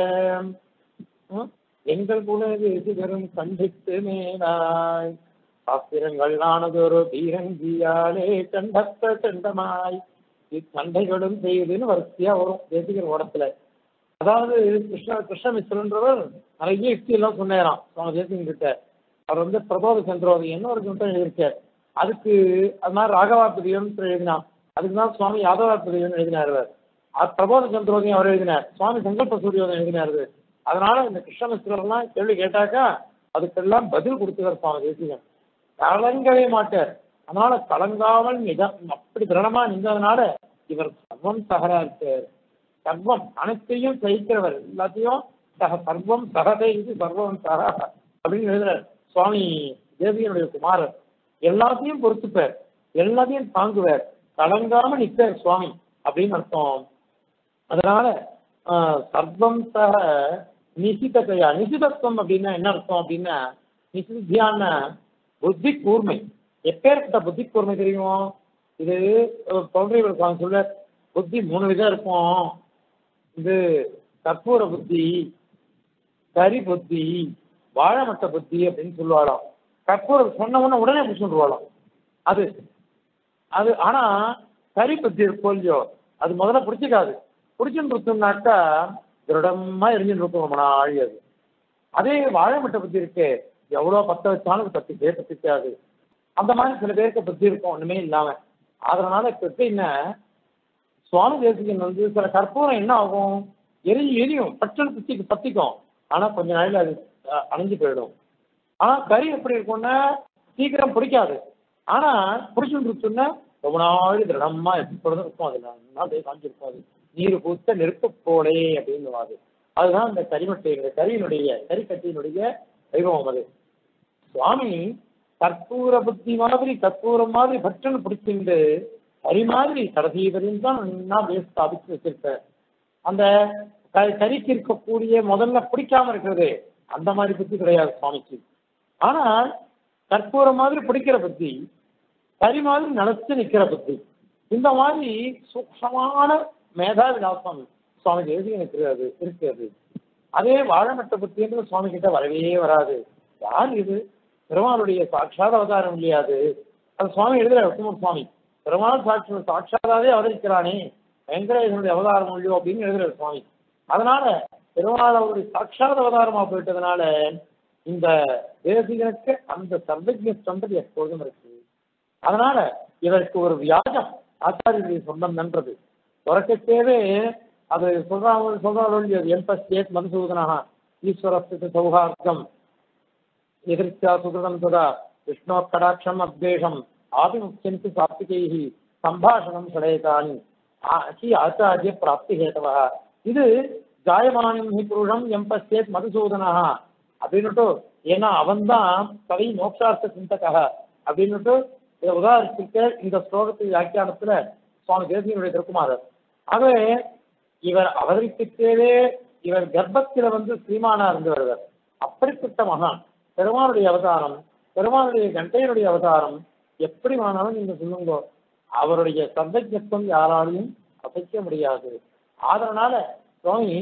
எங்கள் குல தேசிகரும் கண்டித்து மேலாய் சாஸ்திரங்கள் ஆனதொரு பீரங்கியாலே கண்டத்த கண்டமாய் இச்சண்டைகளும் செய்யுதுன்னு வரிசையா வரும் தேசிகர் ஓடத்துல. அதாவது கிருஷ்ணமிஸ்வரன்றவர் நிறைய யுக்தி எல்லாம் சொன்னாராம் சுவாமி தேசிகன் கிட்ட. அவர் வந்து பிரபோத சந்திரோதி என்ன ஒரு கிட்ட எழுதியிருக்கார். அதுக்கு அது மாதிரி ராகவாபிரியம் எழுதினான். அதுக்கு தான் சுவாமி யாதவாத்மதியம் எழுதினார். பிரபோத சந்திரோதயம் அவர் எழுதினார். சுவாமி சங்கல்ப சூரியோதயம் எழுதினாரு. அதனால இந்த கிருஷ்ணமிஸ்வரெல்லாம் கேள்வி கேட்டாக்கா அதுக்கெல்லாம் பதில் கொடுத்துவார் சுவாமி தேசிகன். கலங்கவே மாட்டார். அதனால கலங்காமல் அப்படி திருடமா நின்றதுனால இவர் சர்வம் சகரா இருக்கார். சர்வம் அனைத்தையும் சகிக்கிறவர், எல்லாத்தையும் சர்வம் சகதை இது சர்வம் சக அப்படின்னு எழுதுறார் சுவாமி தேசிகனுடைய குமாரர். எல்லாத்தையும் பொறுத்துப்பார், எல்லாத்தையும் தாங்குவார், கலங்காம நிற்பார் சுவாமி அப்படின்னு அர்த்தம். அதனால சர்வம் சக நிசிதத்தையா, நிசிதத்துவம் அப்படின்னா என்ன அர்த்தம் அப்படின்னா, நிசித்தியான புத்தி கூர்மை. எப்பேற்பட்ட புத்தி கூர்மை தெரியுமோ? இது தொன்றைவர் சுவாமி சொல்ல, புத்தி 3 விதம் இருக்கும். இது கற்பூர புத்தி, கரி புத்தி, வாழைமட்ட புத்தி அப்படின்னு சொல்லுவாளாம். கற்பூரம் சொன்ன உடனே சொல்லுவாளாம். அது அது ஆனா கரி புத்தி இருக்கும் இல்லையோ, அது முதல்ல பிடிச்சிக்காது. பிடிச்சுன்னு இருக்குன்னாக்கா திருடமா எரிஞ்சுன்னு இருக்கும் ரொம்ப நாள். அது அதே வாழைமட்ட புத்தி இருக்கு, எவ்வளோ பற்ற வச்சாலும் பத்திக்காது. அந்த மாதிரி சில பேருக்கு புத்தி இருக்கும் ஒண்ணுமே இல்லாம. அதனால இப்ப என்ன சுவாமி தேசிகன் சில கற்பூரம் என்ன ஆகும், எரியும் பச்சனை புத்திக்கு பத்திக்கும். ஆனா கொஞ்ச நாளில் அது அணைஞ்சு போயிடும். ஆனா கறி எப்படி இருக்கும்னா சீக்கிரம் பிடிக்காது. ஆனா பிடிச்சுன்னு இருக்குன்னா ரொம்ப நாள் திருடமா எப்பொழுதும் இருக்கும். அதுல அப்படியே காஞ்சிருக்கும். அது நீர் பூத்த நெருப்பு போலே அப்படின்னு. அதுதான் அந்த கரிமட்டையினுடைய கரிக்கட்டியினுடைய வைபவம். அது சுவாமி கற்பூர புத்தி மாதிரி கற்பூரம் மாதிரி பற்றன்னு பிடிச்சிருந்து கரி மாதிரி கடைசி வரையும் தான் நான் ஸ்தாபித்து வச்சிருப்பேன். அந்த கறிக்கு இருக்கக்கூடிய முதல்ல பிடிக்காம இருக்கிறது அந்த மாதிரி புத்தி கிடையாது சுவாமிக்கு. ஆனால் கற்பூரம் மாதிரி பிடிக்கிற புத்தி, கரி மாதிரி நினைச்சு நிற்கிற புத்தி, இந்த மாதிரி சூக்ஷமான மேதாவிலாசம் சுவாமி தேசிகனுக்கு இருக்கிறது. அதே வாழைமட்ட புத்தின்ற சுவாமி கிட்ட வரவே வராது. யார் இது? பெருமாளுடைய சாட்சாத் அவதாரம் இல்லையாது. அது சுவாமி எழுதுற குமார் சுவாமி, பெருமாள் சாட்சாதாவே அவதரிக்கிறானே, வெங்கடேசனுடைய அவதாரம் இல்லையோ அப்படின்னு எழுதுற சுவாமி. அதனால பெருமாள் அவருடைய சாட்சாத் அவதாரமா போயிட்டதுனால இந்த தேசிகனுக்கு அந்த சர்வஜ்ஞன்றது எப்பொழுதும் இருக்கு. அதனால இவருக்கு ஒரு வியாஜம் ஆச்சாரியனுடைய சொந்தம் நன்றது உறக்கத்தேவே அது சொல்றாங்க. எம்பஸ்யேத் மதுசூதனா ஈஸ்வரஸ்து சௌஹார்த்தம் எதிர்த்தா சுகிருதம் ததா விஷ்ணோ கடாட்சம் அத்வேஷம் ஆதிமுக்கியந்து சாத்விகைஹி சம்பாஷணம் சடேதானி ஆச்சாரிய பிராப்தி ஹேதவா. இது ஜாயமானம் ஹி புருஷம் எம்பஸ்யேத் மதுசூதனா அப்படின்னுட்டு, ஏன்னா அவன் தான் கவி மோட்சார்த்த சிந்தக அப்படின்னுட்டு இதை உதாரணத்துக்க இந்த ஸ்லோகத்தின் வியாக்கியானத்துல சுவாமி தேசிகனுடைய திருக்குமாரர். ஆகவே இவர் அவதரிக்கவே இவர் கர்ப்பத்தில ஸ்ரீமானா இருந்து வருவர். அப்படிப்பட்ட மகான் பெருமானுடைய அவதாரம், பெருமானுடைய கண்டையனுடைய அவதாரம் எப்படி வேணாலும் நீங்க சொல்லுங்க, அவருடைய சர்வஜத்துவம் யாராலையும் அசைக்க முடியாது. அதனால சுவாமி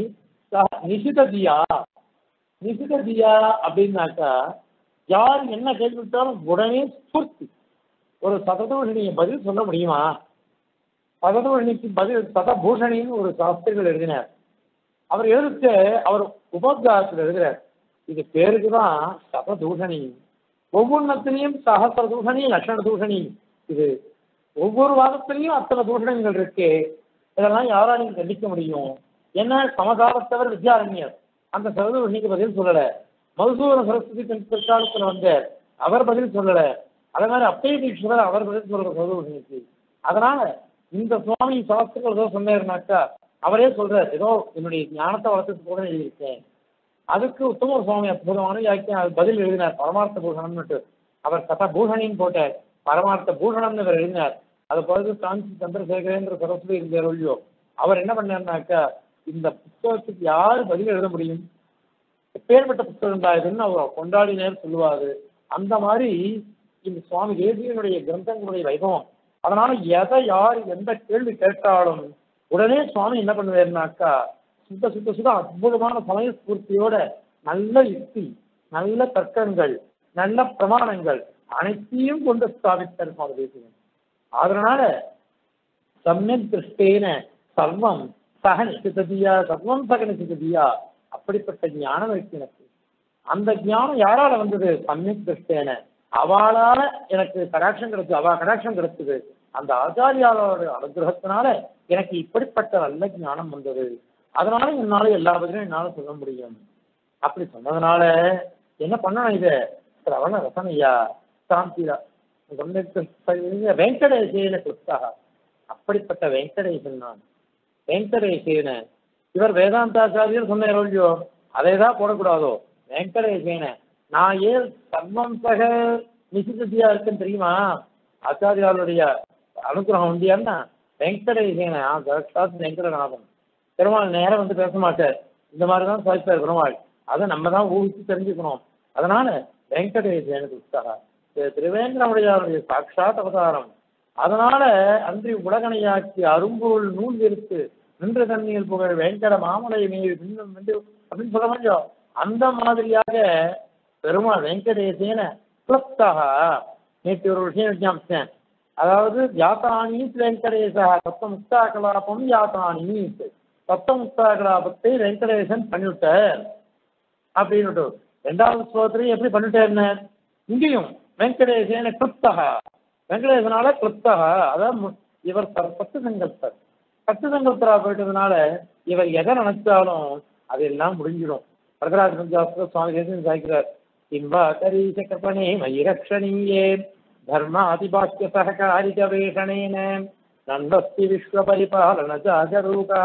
நிசிததியா அப்படின்னாக்கா யார் என்ன கேள்விட்டாலும் உடனே ஸ்பூர்த்தி. ஒரு சததூஷணியை பதில் சொல்ல முடியுமா? சததூஷணிக்கு பதில் சதபூஷணின்னு ஒரு சாஸ்திரிகள் எழுதினார். அவர் எழுதிட்டு அவர் உபோத்காரத்தில் எழுதுறார். இது பேருக்கு தான் சததூஷணி. ஒவ்வொன்றத்திலையும் சகசிர தூஷணி, லட்சண தூஷணி. இது ஒவ்வொரு வாதத்திலையும் அத்தனை தூஷணங்கள் இருக்கு. இதெல்லாம் யாராலையும் கண்டிக்க முடியும்? என்ன சமகாலத்தவர் வித்யாரண்யர் அந்த சததூஷணிக்கு பதில் சொல்லல. மதுசூதன சரஸ்வதி பிற்காலத்தில் அவர் பதில் சொல்லல. அதே மாதிரி அப்பய தீட்சிதர் அவர் பதில் சொல்ற சததூஷணிக்கு. அதனால இந்த சுவாமி சாஸ்திரிகள் ஏதோ சொன்னாருனாக்கா அவரே சொல்றார், ஏதோ என்னுடைய ஞானத்தை வளர்த்துக்கு கூட எழுதியிருக்கேன். அதுக்கு உத்தம சுவாமி அற்புதமான பதில் எழுதினார். பரமார்த்த பூஷணம்னுட்டு அவர் சதபூஷணின்னு போட்டார். பரமார்த்த பூஷணம்னு அவர் எழுதினார். அது பிறகு காஞ்சி சந்திரசேகரேந்திர சரஸ்வதி இருந்தார் இல்லையோ, அவர் என்ன பண்ணாருனாக்கா இந்த புத்தகத்துக்கு யாரு பதில் எழுத முடியும், எப்பேற்பட்ட புத்தகம் தான் இதுன்னு அவர் கொண்டாடினேர் சொல்லுவாரு. அந்த மாதிரி இந்த சுவாமி தேசிகனுடைய கிரந்தங்களுடைய வைபவம். அதனால எதை யார் எந்த கேள்வி கேட்டாலும் உடனே சுவாமி என்ன பண்ணுவாருனாக்கா சுத்த அற்புதமான சமய ஸ்பூர்த்தியோட நல்ல யுக்தி, நல்ல தர்க்கங்கள், நல்ல பிரமாணங்கள் அனைத்தையும் கொண்டு ஸ்தாபித்தார் சுவாமி தேசிகன். அதனால சமயக் திருஷ்டேன சர்வம் சக நிசிததியா, சர்வம் சக நிசிததியா. அப்படிப்பட்ட ஞானம் இருக்கு எனக்கு. அந்த ஞானம் யாரால வந்தது? சமயக் திருஷ்டேன, அவளால எனக்கு கடாட்சம் கிடைச்சது. அவ கடாட்சம் கிடைச்சது. அந்த ஆச்சாரியாரோட அனுகிரகத்தினால எனக்கு இப்படிப்பட்ட நல்ல ஞானம் வந்தது. அதனால என்னால எல்லா பதிலும் என்னால சொல்ல முடியும். அப்படி சொன்னதுனால என்ன பண்ணணும்? இத சிரவண ரசனையா சாந்தியா வெங்கடேசேன கிருப்தா. அப்படிப்பட்ட வெங்கடேசன் நான். வெங்கடேசேன இவர் வேதாந்தாச்சாரியர் சொன்ன இல்லையோ, அதை தான் போடக்கூடாதோ. வெங்கடேசேன நான் ஏன் சர்வம் சக நிசிதியா இருக்குன்னு தெரியுமா? ஆச்சாரியாருடைய அனுகிரகம் உண்டியான்னா வெங்கடேசேன சாட்சாத் வெங்கடநாதன். பெருமாள் நேரம் வந்து பேச மாட்டார், இந்த மாதிரிதான் சாதிப்பார் பெருமாள். அதை நம்ம தான் ஊகிச்சு தெரிஞ்சுக்கணும். அதனால வெங்கடேசேன கிருப்தா திருவேங்கடமுடையாருடைய சாட்சாத் அவதாரம். அதனால அன்றி உலகனையாக்கி அரும்பொருள் நூல் இருக்கு நின்ற தண்ணீர் புகழ் வேங்கட மாமலை மீது பின்னும் அப்படின்னு சொல்ல முடியும். அந்த மாதிரியாக பெருமாள் வெங்கடேசேன கிளப்தாக. நேற்று ஒரு விஷயம் விஜாமிச்சேன். அதாவது யாத்தானி வெங்கடேசா தத்த முக்தா கலாபம் யாத்தானி தத்த முக்தா கலாபத்தை வெங்கடேசன் பண்ணிவிட்டார் அப்படின்னு. ரெண்டாவது ஸ்லோகத்திலையும் எப்படி பண்ணிட்டாருன்னு இங்கேயும் வெங்கடேசேன கிருப்தக. வெங்கடேசனால கிருப்தக, அதாவது இவர் பத்து சங்கல்பர். பத்து சங்கல்பரா போயிட்டதுனால இவர் எதை நினைச்சாலும் அதெல்லாம் முடிஞ்சிடும். வரதராஜ பஞ்சாப்த சுவாமி தேசிகன் சாய்க்கிறார். இன்பா கரீச கற்பனே மயிரக்ஷணீயே தர்மாதிபாக்கிய சககாரிக வேஷணேன நந்தஸ்தி விஸ்வ பரிபாலன ஜாகரூகா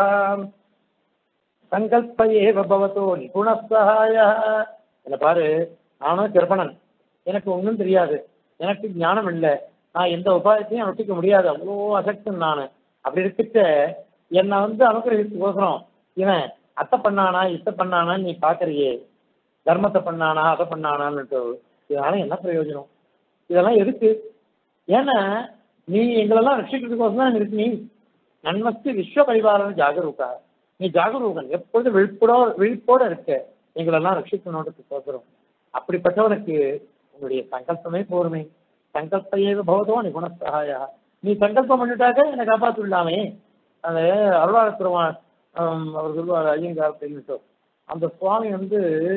சங்கல்பயே பவதோ நிபுணசகாய. என்ன பாரு, நானும் கிருப்பணன், எனக்கு ஒன்றும் தெரியாது, எனக்கு ஞானம் இல்லை, நான் எந்த உபாயத்தையும் அனுஷ்டிக்க முடியாது, அவ்வளோ அசக்தன் நான். அப்படி இருக்கிட்ட என்னை வந்து அனுகிரகித்துக்கோசரம் இவன் அத்தை பண்ணானா இத்தை பண்ணானான்னு நீ பார்க்கறியே, தர்மத்தை பண்ணானா அதை பண்ணானான்னுட்டு, இதனால என்ன பிரயோஜனம்? இதெல்லாம் எதுக்கு? ஏன்னா நீ எங்களெல்லாம் ரட்சிக்கிறதுக்கோசம் தான் இருக்கு. நீ நன்மஸ்தி விஸ்வ பரிபாலன ஜாகரூகா, நீ ஜாகரூகன், எப்பொழுதும் விழிப்போட இருக்க எங்களெல்லாம் ரட்சிக்கணுன்றதுக்கோசரம். அப்படிப்பட்டவனுக்கு உன்னுடைய சங்கல்பமே போருமே. சங்கல்பையே பவதோ நிபுணசகாயா. நீ சங்கல்பம் பண்ணிட்டாக்க என்னை காப்பாற்று இல்லாமே. அந்த அருளாளர் பெருமான் அவர் சொல்லுவார் ஐயங்கார் அப்படின்ட்டு, அந்த சுவாமி வந்து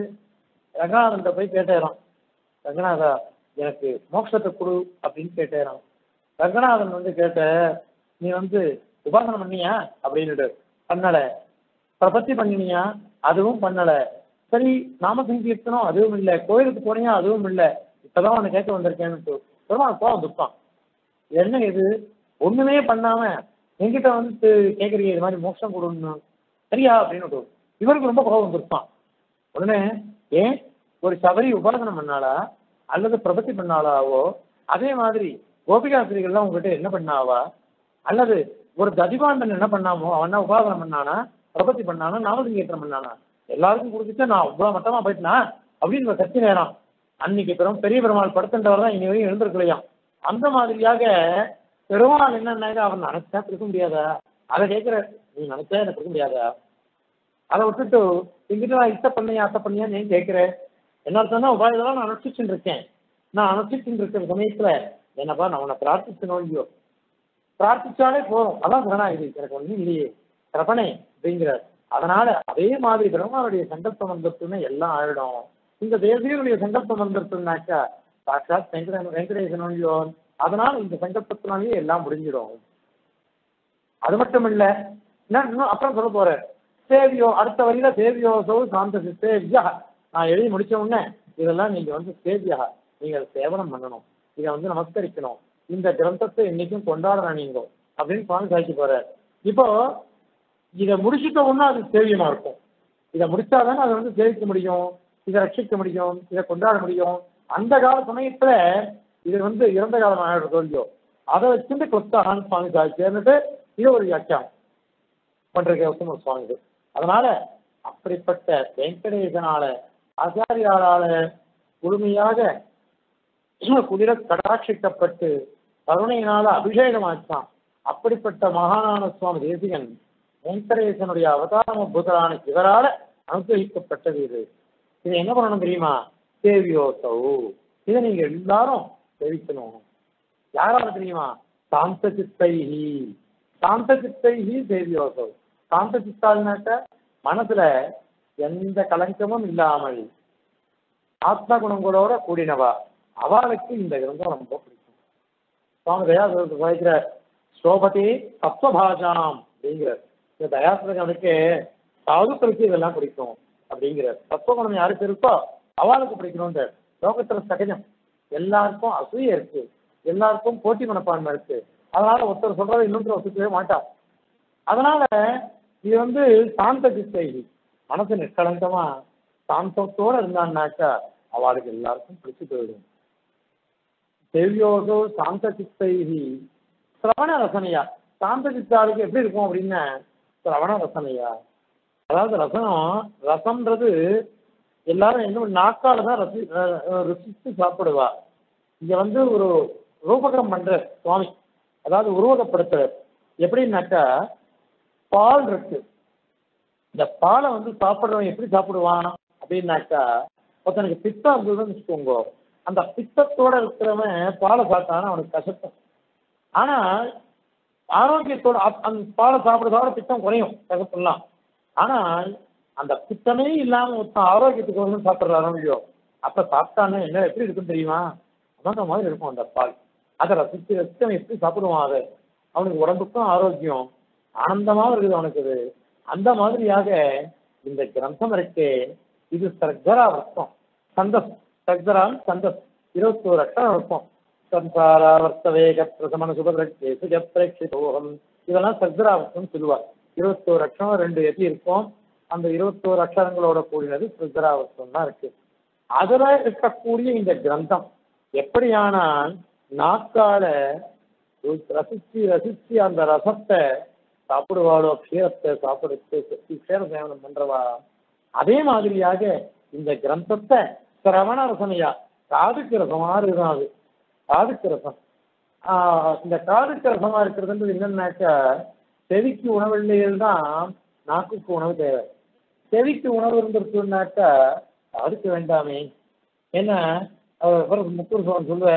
ரங்கநாதன் போய் கேட்டாராம், ரங்கநாதா எனக்கு மோட்சத்தை கொடு அப்படின்னு கேட்டாராம். ரங்கநாதன் வந்து கேட்ட, நீ வந்து உபாசனம் பண்ணியா அப்படின்னுட்டு, பண்ணல. பிரபத்தி பண்ணினியா? அதுவும் பண்ணல. சரி நாம சங்கீர்த்தனம் அதுவும் இல்லை, கோயிலுக்கு போனியா? அதுவும் இல்லை. இப்பதான் உன்னை கேட்க வந்திருக்கேன்னு பெருமாள் கோவம் துப்பான். என்ன இது, ஒண்ணுமே பண்ணாம என்கிட்ட வந்து கேட்கறீங்க இது மாதிரி மோட்சம் கொடுக்கணும் சரியா அப்படின்னு. இவருக்கு ரொம்ப கோபம் வந்துருப்பான். உடனே ஏன் ஒரு சபரி உபாசனம் பண்ணாளா அல்லது பிரபத்தி பண்ணாளாவோ, அதே மாதிரி கோபிகாசிரிகள்லாம் உங்ககிட்ட என்ன பண்ணாவா, அல்லது ஒரு ததிபாண்டன் என்ன பண்ணாமோ அவனா உபாசனம் பண்ணானா பிரபத்தி பண்ணானா நாமசங்கீர்த்தனம் பண்ணானா, எல்லாருக்கும் கொடுத்துட்டு நான் அவ்வளோ மட்டமா போயிட்டனா அப்படின்னு ஒரு கட்சி நேரம். அன்னைக்கு பெரிய பெருமாள் படுத்துட்டவர் தான் இனி வரையும் எழுந்திருக்கலையாம். அந்த மாதிரியாக பெருமாள் என்னன்னா, அவன் நினைச்சா கொடுக்க முடியாதா? அதை கேட்கிற, நீ நினைச்சா எனக்கு கொடுக்க முடியாதா? அதை விட்டுட்டு எங்கிட்ட நான் இஷ்ட பண்ணியா அத்தை பண்ணியா நீ கேட்கிற. என்ன அர்த்தம்னா உபாயதெல்லாம் நான் அனுஷ்டிச்சுட்டு இருக்கேன். நான் அனுஷ்டிச்சுட்டு இருக்கிற சமயத்துல என்னப்பா நான் உன்னை பிரார்த்திச்சனோ இல்லையோ, பிரார்த்திச்சாலே போதும், அதான் சரணாகிதி, எனக்கு ஒன்றும் இல்லையே கிரபணே அப்படிங்கிறார். அதனால அதே மாதிரி பெருமாளுடைய சங்கல்பம் வந்துருச்சுன்னா எல்லாம் ஆயிடும். இந்த தேசியனுடைய சங்கல்பம் வந்துருச்சுனாக்கா சாட்சாத் வெங்கடேசனோ இல்லையோ, அதனால இந்த சங்கல்பத்தினாலேயே எல்லாம் முடிஞ்சிடும். அது மட்டும் இல்ல, இன்னும் அப்புறம் சொல்ல போறேன். சேவியோ, அடுத்த வரியில சேவியோசோ சாந்த சேவியா, நான் எழுதி முடிச்ச உடனே இதெல்லாம் நீங்க வந்து சேவியா, நீங்க சேவனம் பண்ணணும், இதை வந்து நமஸ்கரிக்கணும், இந்த கிரந்தத்தை இன்னைக்கும் கொண்டாடணும் நீங்க அப்படின்னு சுவாமி சாய்ச்சி போறாரு. இப்போ இதை முடிச்சுட்ட உடனே அது சேவியமா இருக்கும். இதை முடிச்சாதானே அதை வந்து சேவிக்க முடியும், இதை ரட்சிக்க முடியும், இதை கொண்டாட முடியும். அந்த கால சமயத்துல இது வந்து இறந்த காலம் ஆயிடுறதோ இல்லையோ, அதை வச்சுட்டு கொத்தான சுவாமி சாய்ச்சிட்டு இது ஒரு வியாக்கியானம் பண்ற சுவாமிகள். அதனால அப்படிப்பட்ட வெங்கடேசனால ஆச்சாரியாளால முழுமையாக குதிர கடாட்சிக்கப்பட்டு கருணையினால அபிஷேகமாச்சான். அப்படிப்பட்ட மகானான சுவாமி தேசிகன் வெங்கடேசனுடைய அவதாரம புதரான இவரால அனுகிரகிக்கப்பட்டது. இதை என்ன பண்ணணும் தெரியுமா? சேவியோசௌ, இதை நீங்க எல்லாரும் சேவிக்கணும். யாரால தெரியுமா? சாந்த சித்தைஹி, சாந்த சித்தைஹி சேவியோசௌ. சாந்த சித்தாள்னாக்க மனசுல எந்த கலங்கமும் இல்லாமல் ஆத்ம குணங்களோட கூடினவா, அவளுக்கு இந்த கிரந்தம் ரொம்ப பிடிக்கும். சுவாமி தயாசிரத்தை சாதிக்கிறார் சோபதி தத்துவபாஜாம் அப்படிங்கிறார். இந்த தயாசிரகனுக்கு சாதுக்களுக்கு இதெல்லாம் பிடிக்கும் அப்படிங்கிறார். தத்துவகுணம் யாருக்கு இருக்கோ அவளுக்கு பிடிக்கணும்ன்ற லோகத்துல சகஜம். எல்லாருக்கும் அசூய இருக்கு, எல்லாருக்கும் போட்டி மனப்பான்மை இருக்கு. அதனால ஒருத்தர் சொல்றதை இன்னொருத்தர் ஒத்துக்கவே மாட்டார். அதனால இது சாந்த சித்தைகி, மனசு நிஷ்கலங்கமா சாந்தத்தோட இருந்தான்னாக்கா அவளுக்கு எல்லாருக்கும் பிடிச்சு போயிடும். தெவ்யோகோ சாந்த சித்தைகி சிரவண ரசனையா, சாந்த சித்தாளுக்கு எப்படி இருக்கும் அப்படின்னா சிரவண ரசனையா, அதாவது ரசம்ன்றது எல்லாரும் என்ன நாக்கால தான் ருசித்து சாப்பிடுவா. இங்க ஒரு ரூபகம் பண்ற சுவாமி, அதாவது உருவகப்படுத்துற. எப்படின்னாக்கா பால் இருக்கு, இந்த பாலை சாப்பிடுறவன் எப்படி சாப்பிடுவான் அப்படின்னாக்கா ஒருத்தனுக்கு பித்தம் இருந்ததுன்னு வச்சுக்கோங்க, அந்த பித்தத்தோட இருக்கிறவன் பாலை சாப்பிட்டானா அவனுக்கு கசக்கும். ஆனா ஆரோக்கியத்தோட அந்த பாலை சாப்பிட பித்தம் குறையும், கசப்புலாம். ஆனால் அந்த பித்தமே இல்லாம ஒருத்தன் ஆரோக்கியத்துக்கு சாப்பிட்றாரோ இல்லையோ, அப்ப சாப்பிட்டான்னு என்ன எப்படி இருக்குன்னு தெரியுமா? அந்த மாதிரி இருக்கும் அந்த பால். அதை ரசித்து ரசித்து எப்படி சாப்பிடுவான், அதை அவனுக்கு உடம்புக்கும் ஆரோக்கியம், ஆனந்தமாக இருக்குது அவனுக்கு. அது அந்த மாதிரியாக இந்த கிரந்தம் இருக்கே, இது சர்க்கராவர்த்தம் சந்தஸ், சர்க்கரான் சந்தஸ் 21 அக்ஷரம் இருக்கும். சம்சாராவர்த்த வேக பிரசமன சுபகிரேஷிதோகம், இதெல்லாம் சர்க்கராவர்த்தம் சொல்லுவார். 21 அக்ஷரம் 2 எதி இருக்கும். அந்த 21 அக்ஷரங்களோட கூடினது சர்க்கராவர்த்தம் தான் இருக்கு. அதுல இருக்கக்கூடிய இந்த கிரந்தம் எப்படியானால் நாக்கால ரசிச்சு ரசிச்சு அந்த ரசத்தை சாப்பிடுவாளோ, க்ஷீரத்தை சாப்பிடுத்து க்ஷீர சேவனம் பண்றவா, அதே மாதிரியாக இந்த கிரந்தத்தை சிரவண ரசனையா காதுக்கு ரசமா இருக்கும். அது காதுக்கு ரசம். இந்த காதுக்கு ரசமா இருக்கிறதுன்றது என்னன்னாக்கா, செவிக்கு உணவு இல்லையில் தான் நாக்குக்கு உணவு தேவை. செவிக்கு உணவு இருந்துருச்சுன்னாக்கா காதுக்கு வேண்டாமே. ஏன்னா முக்கூர் சோழன் சொல்லுவ,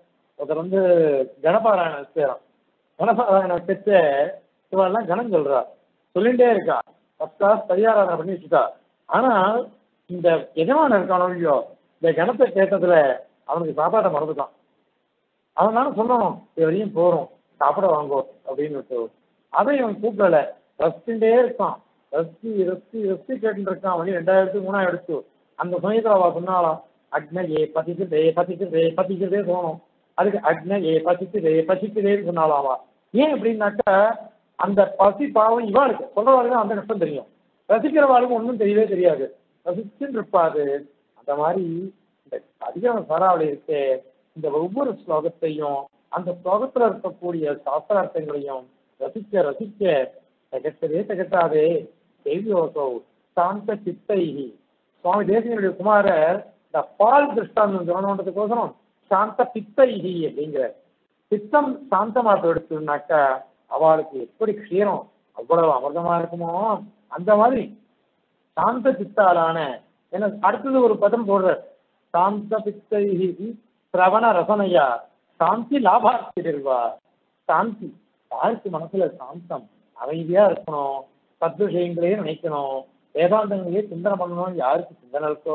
ஒருத்தர் கணபாராயணம் செய்யறான். கணபாராயணம் பெற்ற இவெல்லாம் கணம் சொல்றா, சொல்லிட்டே இருக்கா, பத்தா பரிகாராதனை பண்ணி வச்சுட்டா. ஆனால் இந்த எஜமான இருக்கானோ இல்லையோ, இந்த கணத்தை கேட்டதுல அவனுக்கு சாப்பாட்டை மறந்துட்டான். அதனால சொல்லணும் இது வரையும் போறோம் சாப்பிட வாங்கோ அப்படின்னு. அதை இவன் கூப்பிடல, ரசிச்சுட்டே இருக்கான். ரசி ரசி ரசி கேட்டு இருக்கான். மணி 2000 3 அந்த சமயத்தில் அவ சொன்னாலாம், அக்னே பசிக்குதே பசிக்குதே பசிக்குதே தோணும். அதுக்கு அக்னே பசிக்குதேன்னு சொன்னாலாமா. ஏன் அப்படின்னாக்கா அந்த பசி பாவம் இவாளுக்கு சொல்றவாளுக்கு அந்த கஷ்டம் தெரியும், ரசிக்கிறவாளுக்கு ஒன்றும் தெரியவே தெரியாது, ரசிச்சுன்னு இருப்பாது. அந்த மாதிரி இந்த அதிகார சாராவளி இருக்கு. இந்த ஒவ்வொரு ஸ்லோகத்தையும் அந்த ஸ்லோகத்துல இருக்கக்கூடிய சாஸ்திரார்த்தங்களையும் ரசிக்க ரசிக்க தகட்டதே தகட்டாதே செய்தியோசோ சாந்த சித்தைகி. சுவாமி தேசிகனுடைய குமாரர் இந்த பால் திருஷ்டாந்தம் சொல்லணுன்றதுக்கோசரம் சாந்த பித்தைகி அப்படிங்கிற, பித்தம் சாந்தமா எடுத்துனாக்கா அவளுக்கு எப்படி க்ஷீரம் அவ்வளவு அமிர்தமா இருக்குமோ அந்த மாதிரி சாந்த சித்தாலான. ஏன்னா அடுத்தது ஒரு பதம் போடுற, சாந்த பித்தைகி சிரவண ரசனையா சாந்தி லாபார்த்திடுவா. சாந்தி யாருக்கு மனசுல சாந்தம் அமைதியா இருக்கணும், சத் விஷயங்களே நினைக்கணும், வேதாந்தங்களே சிந்தனை பண்ணணும், யாருக்கு சிந்தனை இருக்கோ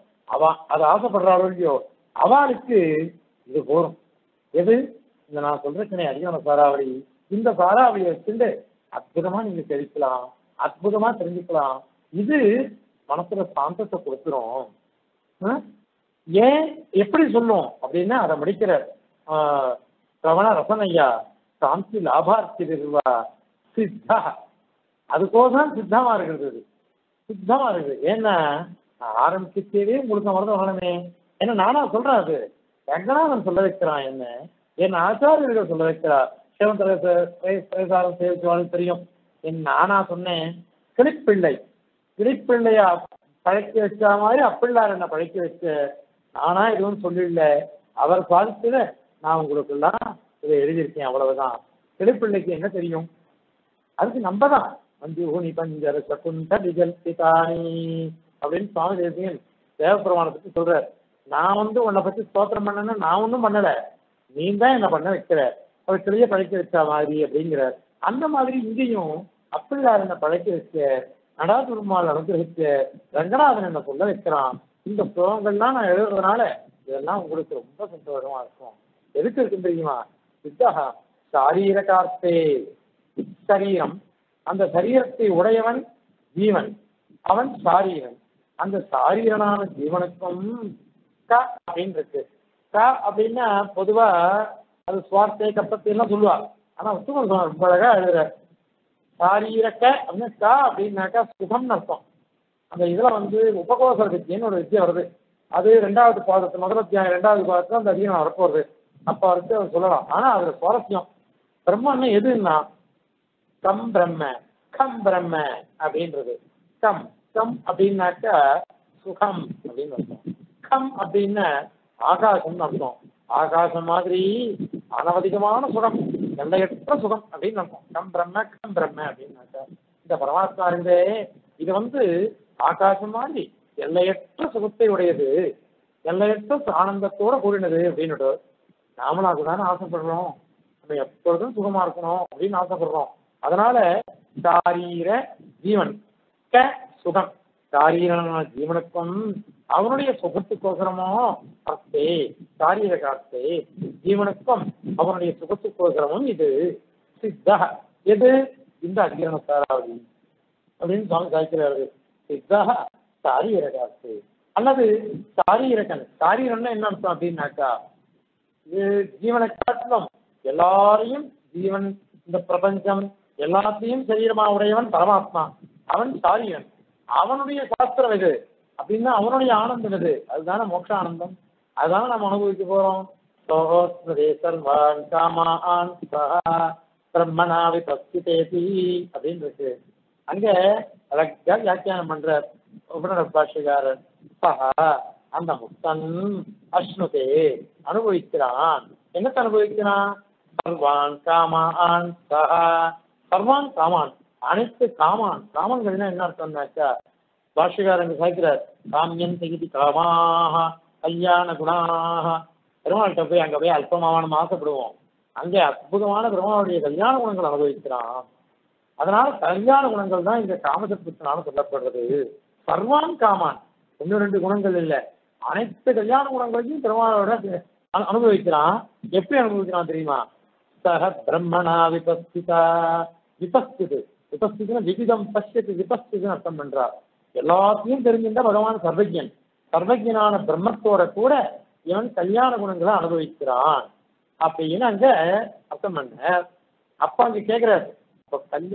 அதை ஆசைப்படுறாளோ இல்லையோ அவளுக்கு இது போரும். எது இந்த நான் சொல்றேன் அதிகமான சாராவளி, இந்த சாராவளியை வச்சுட்டு அற்புதமா நீங்க தெரிவிக்கலாம், அற்புதமா தெரிஞ்சுக்கலாம். இது மனசுல சாந்தத்தை கொடுத்துரும். ஏன் எப்படி சொல்லும் அப்படின்னா அதை முடிக்கிற சிரவண ரசனையா சாந்தி லாபார்த்திடுவா சித்தா. அதுக்கோசம் சித்தமா இருக்கிறது, சித்தமா இருக்குது. ஏன்னா ஆரம்பிச்சதே உங்களுக்கு மறந்து வரணுமே. ஏன்னா நானா சொல்றேன், அது ரங்கநாதன் சொல்ல வைக்கிறான், என்ன என் ஆச்சாரியர்கள் சொல்ல வைக்கிறார். சிவம் சேவிச்சுவாலும் தெரியும். நானா சொன்னேன், கிளிப்பிள்ளை கிளிப்பிள்ளையா பழக்கி வச்ச மாதிரி அப்பிள்ளார் என்ன பழக்கி வச்ச, நானா எதுவும் சொல்லிடல, அவர் சாதிச்சத நான் உங்களுக்கெல்லாம் இதை எழுதியிருக்கேன், அவ்வளவுதான். கிளிப்பிள்ளைக்கு என்ன தெரியும், அதுக்கு நம்ம தான் மஞ்சூனி பஞ்சர சகுந்த விஜல்பிதானி அப்படின்னு சுவாமி தேசிகன் தேவப்பிரமாணத்துக்கு சொல்றார். நான் உன்னை பத்தி ஸ்தோத்திரம் பண்ணேன்னா நான் ஒன்றும் பண்ணலை, நீ தான் என்ன பண்ண வைக்கிற, அவர் கிளிய பழக்க வச்ச மாதிரி அப்படிங்கிறார். அந்த மாதிரி இங்கேயும் அப்பிள்ளார் என்ன பழக்க வச்ச, நடாதுருமால் அனுகிரகிச்ச ரங்கநாதன் என்ன சொல்ல வைக்கிறான். இந்த ஸ்லோகங்கள்லாம் நான் எழுதுறதுனால இதெல்லாம் உங்களுக்கு ரொம்ப சந்தோஷமா இருக்கும். எதுக்கு இருக்குன்னு தெரியுமா, சித்தா சாரீரகார்த்தே சரீரம், அந்த சரீரத்தை உடையவன் ஜீவன், அவன் சாரீரன். அந்த சாரீரனான ஜீவனுக்கும் க அப்படின்னு இருக்கு. க அப்படின்னா பொதுவா அது சுவார்த்தை கப்பத்தை எல்லாம் சொல்லுவாங்க. ஆனா சுகம் ரொம்ப அழகா எழுதுறாரு. சாரீரக்க அப்படின்னா க அப்படின்னாக்கா சுகம்னு அர்த்தம். அந்த இதுல உபகோச வித்தியன்னு ஒரு வித்தியை வருது. அது 2வது பாதத்து முதல் அத்தியாயம் 2வது பாதத்துல அந்த அதிகம் வரப்போகுது. அப்ப வரைக்கும் அவர் சொல்லலாம். ஆனா அதுல சுவாரஸ்யம் பிரம்மன்னு எதுன்னா கம் பிரம்ம, கம் பிரம்ம அப்படின்றது. கம் கம் அப்படின்னாக்கா சுகம் அப்படின்னு அர்த்தம். கம் அப்படின்னா ஆகாசம்னு அர்த்தம். ஆகாசம் மாதிரி அனவதிகமான சுகம், எல்லையற்ற சுகம் அப்படின்னு அர்த்தம். கம் பிரம்ம அப்படின்னாக்கா இந்த பரமாத்மா இருந்தே இது ஆகாசம் மாதிரி எல்லையற்ற சுகத்தை உடையது, எல்லையற்ற ஆனந்தத்தோட கூடினது அப்படின்னு. நாமளும் அதுதானே ஆசைப்படுறோம். நம்ம எப்பொழுதும் சுகமா இருக்கணும் அப்படின்னு ஆசைப்படுறோம். அதனால சாரீர ஜீவன் க சுகம், சாரீரனான ஜீவனுக்கும் அவனுடைய சுகத்துக்கோசரமோ அர்த்தே சாரீர கார்த்தே ஜீவனுக்கும் அவனுடைய சுகத்துக்கோசரமும் இது சித்தா. எது? இந்த அதிகரண சாராவதி அப்படின்னு சுவாமி சாய்க்கிறாரு. சித்தா சாரீர கார்த்தே அல்லது சாரீரகன். சாரீரன்னா என்ன அர்த்தம் அப்படின்னாக்கா ஜீவனை காட்டிலும் எல்லாரையும் ஜீவன் இந்த பிரபஞ்சம் எல்லாத்தையும் சரீரமா உடையவன் பரமாத்மா, அவன் சாரீரன். அவனுடைய சாஸ்திரம் எது அப்படின்னா அவனுடைய ஆனந்தம் எது? அதுதானே மோட்ச ஆனந்தம். அதுதானே நம்ம அனுபவிக்க போறோம். பிரம்மனாவி பஸ்திதேதி அப்படின்னு இருக்கு. அங்க அழகா வியாக்கியானம் பண்ற உபநட பாஷகாரர் அந்த முக்தன் அஷ்ணுதே அனுபவிக்கிறான். என்னத்தை அனுபவிக்கிறான்? சர்வான் காமான் சஹா, சர்வான் காமான் அனைத்து காமான். காமங்கள்னா என்ன அர்த்தம்னாக்கா பாஷகாரங்க சாய்க்கிறார். காமியன் தகிதி காமாக கல்யாண குணாக. பெருமாள்கிட்ட போய் அங்க போய் அல்பமான நம்ம ஆசைப்படுவோம். அங்கே அற்புதமான பெருமாளுடைய கல்யாண குணங்கள் அனுபவிக்கிறான். அதனால கல்யாண குணங்கள் தான் இங்க காமசத்துனால சொல்லப்படுறது. சர்வான் காமான், 1-2 குணங்கள் இல்லை, அனைத்து கல்யாண குணங்களையும் பெருமாளோட அனுபவிக்கிறான். எப்படி அனுபவிக்கிறான் தெரியுமா? சக பிரம்மணா விபஸ்திதா. விபஸ்திது, விபஸ்திதுன்னு விகிதம் பஷ்யத்து விபஸ்திதுன்னு அர்த்தம் பண்றார். எல்லாத்தையும் தெரிஞ்சிருந்த பகவான் சர்வஜன். சர்வஜனான பிரம்மத்தோட கூட இவன் கல்யாண குணங்களை அனுபவிக்கிறான் அப்படின்னு அங்க அர்த்தம் பண்ண. அப்ப அங்க கேட்கிறாரு, இப்போ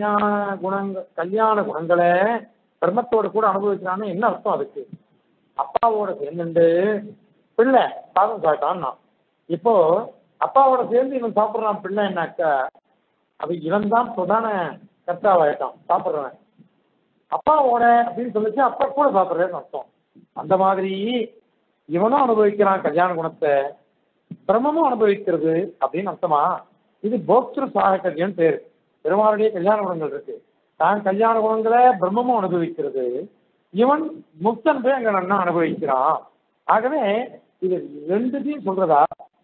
கல்யாண குணங்களை பிரம்மத்தோட கூட அனுபவிக்கிறான்னு என்ன அர்த்தம்? அதுக்கு அப்பாவோட சேர்ந்துட்டு பிள்ளை சாதம் சாப்பிட்டான்னா, இப்போ அப்பாவோட சேர்ந்து இவன் சாப்பிட்றான் பிள்ளைன்னாக்கா அப்ப இவன் தான் பிரதான கர்த்தாவாயிட்டான், சாப்பிட்றவன். அப்பாவோட அப்படின்னு சொல்லிச்சு அப்பா கூட சாப்பிட்றேன்னு அர்த்தம். அந்த மாதிரி இவனும் அனுபவிக்கிறான் கல்யாண குணத்தை, பிரம்மமும் அனுபவிக்கிறது அப்படின்னு அர்த்தமா? இது போக்திரு சாகக்கல்யன்னு பேரு. பெருமாளுடைய கல்யாண குணங்கள் இருக்கு. தான் கல்யாண குணங்களை பிரம்மமும் அனுபவிக்கிறது, இவன் முக்தன் போய் அங்க நன்னா அனுபவிக்கிறான். ஆகவே இது 2த்தையும் சொல்றதா,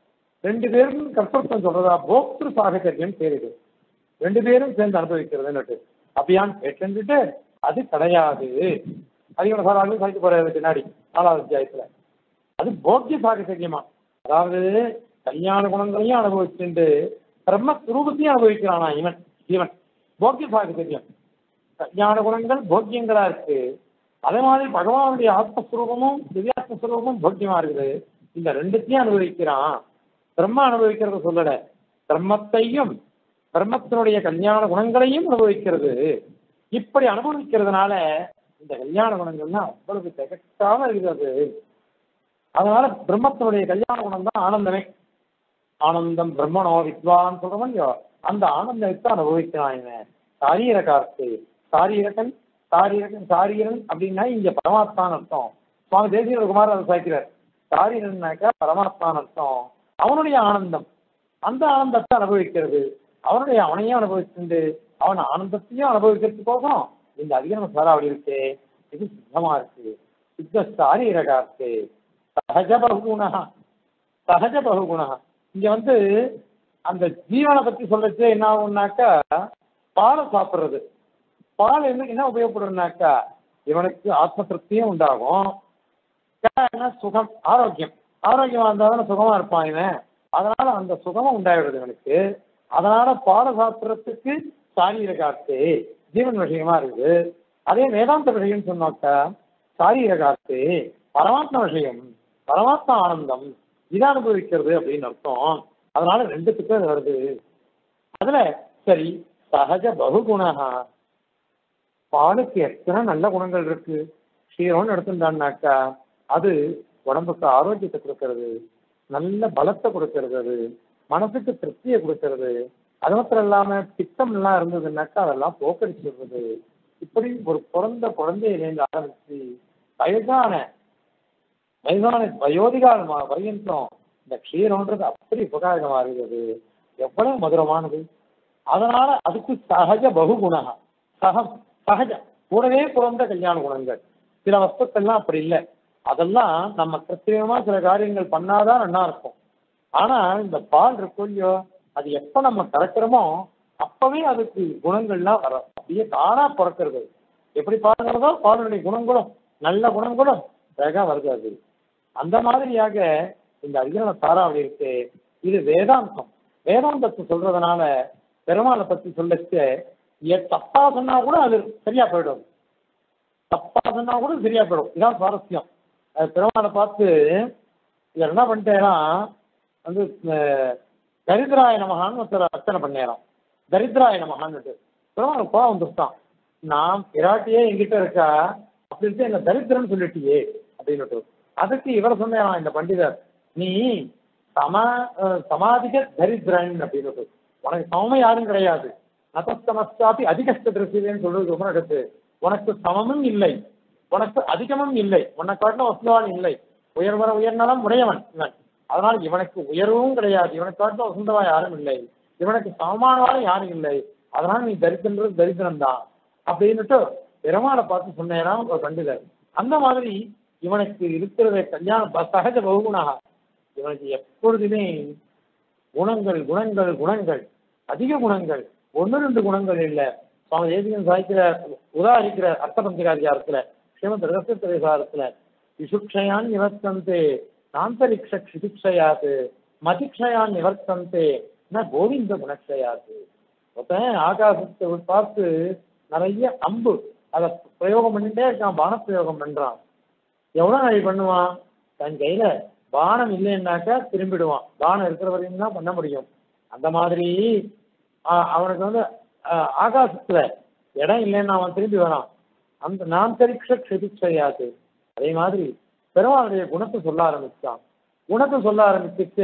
2 பேரும் கர்த்தத்துவம் சொல்றதா? போக்திரு சாகக்கல்யன்னு பேரு. இது 2 பேரும் சேர்ந்து அனுபவிக்கிறதுன்னு அப்படியான்னு கேட்டுட்டு அது கிடையாது. அதிகமான சாராக சாய்த்து போறது பின்னாடி 4வது அத்தியாயத்துல அது போக்கிய சாகச்சரியமா. அதாவது கல்யாண குணங்களையும் அனுபவிச்சுட்டு பிரம்மஸ்வரூபத்தையும் அனுபவிக்கிறானா இவன் ஜீவன். போக்கிய சாகச்சரியம். கல்யாண குணங்கள் போக்கியங்களா இருக்கு, அதே மாதிரி பகவானுடைய ஆத்மஸ்வரூபமும் திவ்யாத்மஸ்வரூபமும் போக்கியமா இருக்குது. இந்த 2த்தையும் அனுபவிக்கிறான். பிரம்ம அனுபவிக்கிறத சொல்லல, பிரம்மத்தையும் பிரம்மத்தினுடைய கல்யாண குணங்களையும் அனுபவிக்கிறது. இப்படி அனுபவிக்கிறதுனால இந்த கல்யாண குணங்கள்லாம் அவ்வளவு திகட்டாம இருக்கிறது. அதனால பிரம்மத்தினுடைய கல்யாண குணம் தான் ஆனந்தமே. ஆனந்தம் பிரம்மனோ வித்வான் சொல்றோம், அந்த ஆனந்தத்தை அனுபவிக்கிறான் இவன். சாரீர கார்த்து, சாரீரகன், சாரீரன் அப்படின்னா இங்க பரமாத்மான்னு அர்த்தம். சுவாமி தேசிய குமார் அதை சாய்க்கிறார். சாரீரன்னாக்கா பரமாத்மான்னு அர்த்தம். அவனுடைய ஆனந்தம், அந்த ஆனந்தத்தை அனுபவிக்கிறது. அவனையும் அனுபவிச்சுண்டு அவன் ஆனந்தத்தையும் அனுபவிக்கிறதுக்கோசம் இந்த அதிகரண சாராவளி இருக்கு. இது சித்தமா இருக்கு. சித்த சாரீரகா இருக்கு. சகஜ பகுகுணா, சகஜ பகுகுணா. இங்க அந்த ஜீவனை பத்தி சொல்லச்சு என்ன ஆகும்னாக்கா பாலை சாப்பிட்றது. பால் என்ன உபயோகப்படுறதுனாக்கா இவனுக்கு ஆத்ம திருப்தியும் உண்டாகும், சுகம், ஆரோக்கியம். ஆரோக்கியமா இருந்தாலும் சுகமா இருப்பான் இவன். அதனால அந்த சுகமும் உண்டாயிடுது இவனுக்கு. அதனால பாட சாஸ்திரத்துக்கு சாரீரகார்த்தே ஜீவன் விஷயமா இருக்குது. அதே வேதாந்த விஷயம் சொன்னாக்கா சாரீரகார்த்தே பரமாத்மா விஷயம், பரமாத்மா ஆனந்தம் இதை அனுபவிக்கிறது அப்படின்னு அர்த்தம். அதனால ரெண்டுத்துக்கும் அது வருது. அதுல சரி சகஜ பகுகுணா, பாலுக்கு எத்தனை நல்ல குணங்கள் இருக்கு. க்ஷீரம்னு எடுத்துட்டான்னாக்கா அது உடம்புக்கு ஆரோக்கியத்தை கொடுக்கறது, நல்ல பலத்தை கொடுக்கறது, அது மனசுக்கு திருப்தியை கொடுக்கறது. அது மாத்திரம் இல்லாம பித்தம் எல்லாம் இருந்ததுன்னாக்கா அதெல்லாம் போக்கடிச்சிடுறது. இப்படி ஒரு பிறந்த குழந்தையிலேருந்து ஆரம்பிச்சு வயதான வயோதிகால் பரியந்தம் இந்த க்ஷீரம்ன்றது அப்படி உபகாரமா இருக்கிறது, எவ்வளவு மதுரமானது. அதனால அதுக்கு சகஜ பகுகுணா, சகஜ கூடவே பிறந்த கல்யாண குணங்கள். சில வஸ்துக்கள்லாம் அப்படி இல்லை, அதெல்லாம் நம்ம கிருத்தியமா சில காரியங்கள் பண்ணாதான் நல்லா இருக்கும். ஆனா இந்த பால் இருக்கும் இல்லையோ, அது எப்ப நம்ம கறக்கிறோமோ அப்பவே அதுக்கு குணங்கள்லாம் வரும். அப்படியே தானா பிறக்கிறது. எப்படி பாருங்கிறதோ பாலுடைய குணங்களும் நல்ல குணங்களும் வேக வருது. அது அந்த மாதிரியாக இந்த அதிகரண தாராவளி இருக்கு. இது வேதாந்தம். வேதாந்தத்தை சொல்றதுனால பெருமாளை பத்தி சொல்லச்சு தப்பா சொன்னா கூட அது சரியா போயிடும், தப்பா சொன்னா கூட சரியா போயிடும். இதான் சுவாரஸ்யம். பெருமாளை பார்த்து இவர் என்ன பண்ணிட்டேன்னா வந்து தரித்திராய நமகான்னு ஒருத்தர் அர்ச்சனை பண்ணேறான். தரித்திராய நமகான்னுட்டு பெருமாள் கோவம் வந்துட்டான். நான் பிராட்டியே எங்கிட்ட இருக்கா அப்படின்ட்டு என்ன தரித்திரன்னு சொல்லிட்டியே அப்படின்னுட்டு. அதுக்கு இவர் சொன்னாராம் இந்த பண்டிதர், நீ சமாதிக தரித்திரன் அப்படின்னுட்டு. உனக்கு சமமே யாரும் கிடையாது. நதஸ்தமஸ்தாபி அதிகஸ்த திருஷ்டின்னு சொல்றது ரொம்ப எடுத்து. உனக்கு சமமும் இல்லை, உனக்கு அதிகமும் இல்லை, உன்னை காட்டின வசுவான் இல்லை. உயர்நலம் உடையவன் இவன். அதனால் இவனுக்கு உயர்வும் கிடையாது, இவனுக்கு காட்டின வசுந்தவா யாரும் இல்லை, இவனுக்கு சமமானவாலும் யாரும் இல்லை. அதனால நீ தரித்திரன்றது தரித்திரம் தான் அப்படின்னுட்டு பெருமாளை பார்த்து சொன்னேன் ஒரு பண்டிதர். அந்த மாதிரி இவனுக்கு இருக்கிறத கல்யாண சகஜ பகுகுணாக இவனுக்கு எப்பொழுதுமே குணங்கள் குணங்கள் குணங்கள் அதிக குணங்கள், ஒன்று ரெண்டு குணங்கள் இல்லை. சுவாமி தேசிகன் சாய்க்கிற உதாரிக்கிற அர்த்தபந்திகாரியாரத்துல ஸ்ரீமத் ரகசியத்திரேசாரத்துல விசுக்ஷயான் நிவர்த்தந்தே நாந்தரிக்ஷ க்ஷிதிக்ஷயாது மதிக்ஷயான் நிவர்த்தந்தே ந கோவிந்த குணக்ஷயாது. ஒருத்தன் ஆகாசத்தை பார்த்து நிறைய அம்பு அதை பிரயோகம் பண்ணிட்டே இருக்கான், பான பிரயோகம் பண்றான். எவ்வளவு நாள் பண்ணுவான்? தன் கையில பானம் இல்லைன்னாக்கா திரும்பிடுவான். பானம் இருக்கிற வரையும் தான் பண்ண முடியும். அந்த மாதிரி அவனுக்கு வந்து ஆகாசத்துல இடம் இல்லைன்னு அவன் திரும்பி வரான். அந்த நாந்தரிக்ஷ க்ஷிதிக்ஷயாது. அதே மாதிரி பெருமாளுடைய குணத்தை சொல்ல ஆரம்பிச்சான். குணத்தை சொல்ல ஆரம்பிச்சுட்டு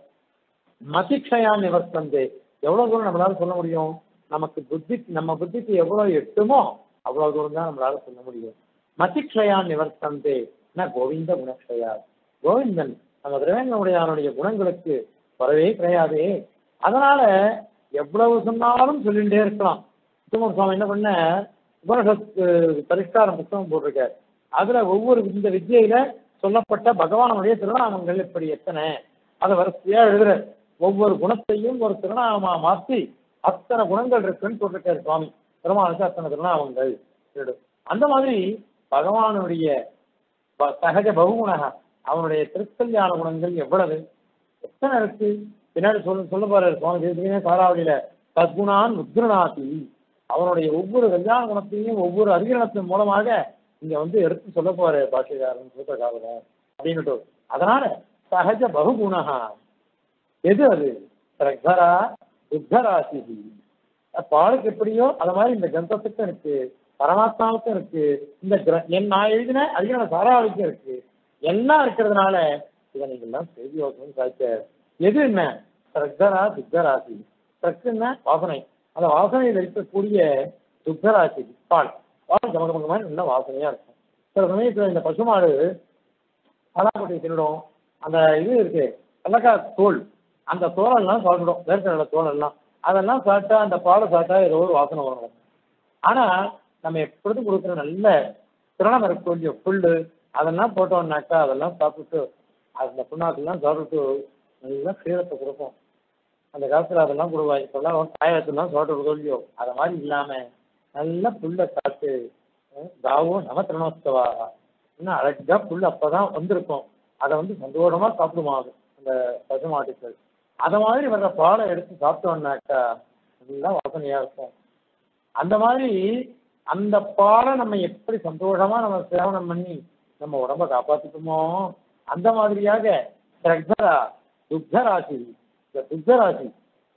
மதிக்ஷயான் நிவர்த்தந்தே, எவ்வளவு தூரம் நம்மளால சொல்ல முடியும்? நமக்கு நம்ம புத்திக்கு எவ்வளவு எட்டுமோ அவ்வளவு தூரம் தான் நம்மளால சொல்ல முடியும். மதிக்ஷயான் நிவர்த்தந்தே ந கோவிந்த குணக்ஷயா. கோவிந்தன் நம்ம திருவேங்கனுடைய குணங்களுக்கு வரவே கிடையாதே. அதனால எவ்வளவு சொன்னாலும் சொல்லிகிட்டே இருக்கலாம். சுத்தமர் சுவாமி என்ன பண்ண உபனிஷத்து பரிஷ்காரம் புத்தகம் போட்டிருக்கார். அதுல ஒவ்வொரு இந்த வித்தியில சொல்லப்பட்ட பகவானுடைய திருநாமங்கள் இப்படி எத்தனை அதை வரிசையா எழுதுற. ஒவ்வொரு குணத்தையும் ஒரு திருநாமமா மாற்றி அத்தனை குணங்கள் இருக்குன்னு சொல்லிருக்காரு சுவாமி. பெருமானுக்கு அத்தனை திருநாமங்கள். அந்த மாதிரி பகவானுடைய சகஜ பகுகுணக அவனுடைய திருக்கல்யாண குணங்கள் எவ்வளவு எத்தனை இருக்கு பின்னாடி சொல்ல போறாரு சுவாமி தேசிகனே தாராவளியில. சத்குணான் உத்ருநாதி, அவனுடைய ஒவ்வொரு கல்யாண குணத்தையும் ஒவ்வொரு அதிகரணத்தின் மூலமாக இங்க வந்து எடுத்து சொல்ல போற பாஷைக்காரன் சூத்திரக்காரர் அப்படின்னுட்டு. அதனால சகஜ பகுகுணகா எது? அது பிரகரா உத்தராசி. பாலுக்கு எப்படியோ அது மாதிரி இந்த கிரந்தத்துக்கும் இருக்கு, பரமாத்மாவுக்கும் இருக்கு, இந்த நான் எழுதின அதிகமான சாராவளிக்கும் இருக்கு. எல்லாம் இருக்கிறதுனால இதை நீங்க எல்லாம் செய்தி யோசனை சாய்க்க. எது என்ன? பிரகரா துக்கராசி. பிரக்குன்னா வாசனை, அந்த வாசனையில் இருக்கக்கூடிய துக்கராசி பால். பால் கமகமக மாதிரி நல்லா வாசனையா இருக்கும். சில சமயத்துல இந்த பசுமாடு பலாக்கொட்டையை தின்னுடும். அந்த இது இருக்கு வெள்ளக்காய் தோல், அந்த தோலெல்லாம் சாப்பிடும், வேர்க்கடலை தோலெல்லாம். அதெல்லாம் சாப்பிட்டா அந்த பாலை சாப்பிட்டா ஏதோ ஒரு வாசனை வரும். ஆனா நம்ம எப்பொழுதும் கொடுக்குற நல்ல திரணம் இருக்கக்கூடிய புல்லு அதெல்லாம் போட்டோம்னாக்கா அதெல்லாம் சாப்பிட்டு அந்த புண்ணாக்கெல்லாம் சாப்பிட்டு நல்லா சீரத்தை கொடுப்போம். அந்த காலத்துல அதெல்லாம் கொடுவாய். இப்பெல்லாம் காயத்தெல்லாம் சாப்பிட்டு சொல்லியோ அதை மாதிரி இல்லாம நல்ல புல்லை சாப்பிட்டு தாவும் நம திரணோத்சவா இன்னும் அழகா புல் அப்பதான் வந்திருக்கும். அதை வந்து சந்தோஷமா சாப்பிடுவாங்க அந்த பசுமாட்டுக்கள். அந்த மாதிரி வர்ற பாலை எடுத்து சாப்பிட்டோம்னாக்கா நல்லா வாசனையா இருக்கும். அந்த மாதிரி அந்த பாலை நம்ம எப்படி சந்தோஷமா நம்ம சேவனம் பண்ணி நம்ம உடம்ப காப்பாத்திக்குமோ அந்த மாதிரியாக துக்தராசி இந்த துக்தராசி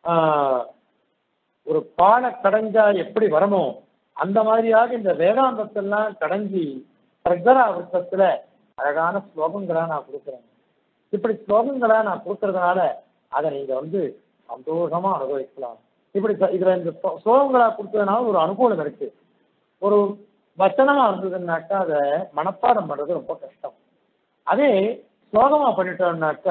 ஒரு பாலை கடைஞ்சா எப்படி வரமோ அந்த மாதிரியாக இந்த வேதாந்தத்தெல்லாம் கடைஞ்சி பிரகரா விருத்தத்துல அழகான ஸ்லோகங்களா நான் கொடுக்குறேன். இப்படி ஸ்லோகங்களா நான் கொடுக்கறதுனால அதை நீங்க சந்தோஷமா அனுபவிக்கலாம். இப்படி இதுல இந்த ஸ்லோகங்களா கொடுத்ததுனால ஒரு அனுகூலம் இருக்கு. ஒரு வச்சனமா இருந்ததுன்னாக்கா அதை மனப்பாடம் பண்றது ரொம்ப கஷ்டம். அதே ஸ்லோகமா பண்ணிட்டோம்னாக்கா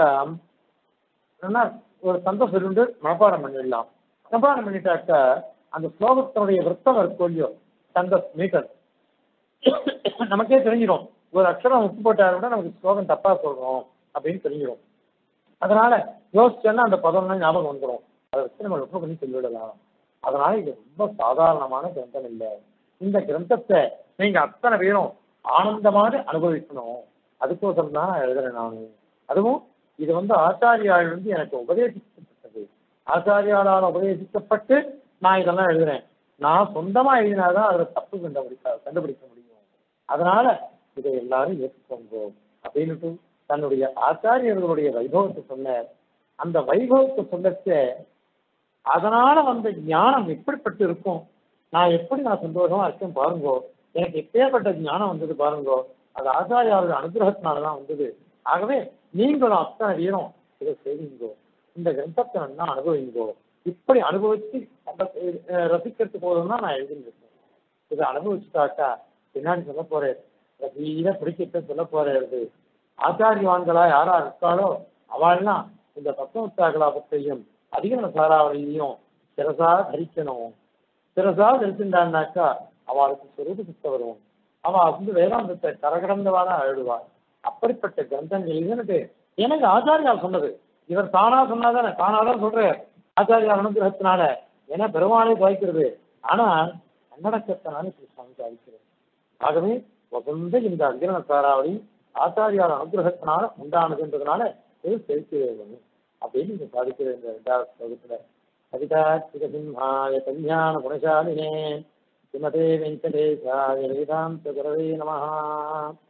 ஒரு சந்தோஷம் சொல்லிட்டு மனப்பாடம் பண்ணிடலாம். மனப்பாடம் பண்ணிட்டாக்கா அந்த ஸ்லோகத்தினுடைய விருத்தம் இருக்கும் இல்லையோ சந்தஸ் மீட்டர் நமக்கே தெரிஞ்சிடும். ஒரு அக்ஷரம் உப்பு போட்டாரு கூட நமக்கு ஸ்லோகம் தப்பா சொல்றோம் அப்படின்னு தெரிஞ்சிடும். அதனால யோசிச்சோன்னா அந்த பதம்லாம் ஞாபகம் வந்துடும். அதை வச்சு நம்ம ரொம்ப பண்ணி சொல்லிவிடலாம். அதனால இது ரொம்ப சாதாரணமான கிரந்தம் இல்லை. இந்த கிரந்தத்தை நீங்க அத்தனை பேரும் ஆனந்தமாக அனுபவிக்கணும். அதுக்கோசரம் தான் நான் எழுதுறேன் நான். அதுவும் இது ஆச்சாரியால் எனக்கு உபதேசிக்கப்பட்டது. ஆச்சாரியாளால் உபதேசிக்கப்பட்டு நான் இதெல்லாம் எழுதுறேன். நான் சொந்தமா எழுதினாதான் அதுல தப்பு கண்டுபிடிக்க முடியும். அதனால இதை எல்லாரும் ஏற்றுக்கோங்க அப்படின்னுட்டு தன்னுடைய ஆச்சாரியர்களுடைய வைபவத்தை சொன்னார். அந்த வைபவத்தை சொல்லச்ச அதனால வந்த ஞானம் எப்படிப்பட்டு இருக்கும், நான் எப்படி சந்தோஷமா இருக்கேன் பாருங்கோ, எனக்கு எப்பேற்பட்ட ஞானம் வந்தது பாருங்கோ, அது ஆச்சாரியாளர்கள் அனுகிரகத்தினாலதான் வந்தது. ஆகவே நீங்களும் அத்தனை வீரம் இதை செய்வீங்கோ, இந்த கிரந்தத்தை நான் அனுபவிங்கோ. இப்படி அனுபவிச்சு ரசிக்கிறது போதும் தான் நான் எழுதிருக்கேன். இதை அனுபவிச்சுட்டாக்கா பின்னாடி சொல்ல போறேன், ரசீத பிடிக்கிட்ட சொல்ல போறது. ஆச்சாரியவான்களா யாரா இருக்காளோ அவள்லாம் இந்த தத்துவத்தாகலாபத்தையும் அதிகரண சாராவளையும் சிரசா தரிக்கணும். சிரசா தரிச்சுட்டான்னாக்கா அவளுக்கு சொரூப சித்த வரும். அவள் வேதாந்தத்தை கரகடந்தவானா எழுதுவாள். அப்படிப்பட்ட கிரந்தங்கள் இதுன்னுட்டு எனக்கு ஆச்சாரியால் சொன்னது. இவர் தானா சொன்னாதானே, தானாதான் சொல்றார் ஆச்சாரியார் அனுகிரகத்தினால. ஏன்னா பெருமாளை பாய்க்கிறது, ஆனால் கன்னடக்கத்தினால கிருஷ்ணாவை பாய்க்கிறது. ஆகவே வசந்த இந்த அதிகரண சாராவளி ஆச்சாரியார் அனுகிரகத்தினால உண்டானதுன்றதுனால இது செலுத்துவது அப்படின்னு நீங்க சாதிக்கிற இந்த 2வது ஸ்லோகத்துல. கவிதா சிவசிம்ஹாய கல்யாண குணசாலினே ஸ்ரீமதே வெங்கடேசாய வேதாந்த குரவே நமஹ.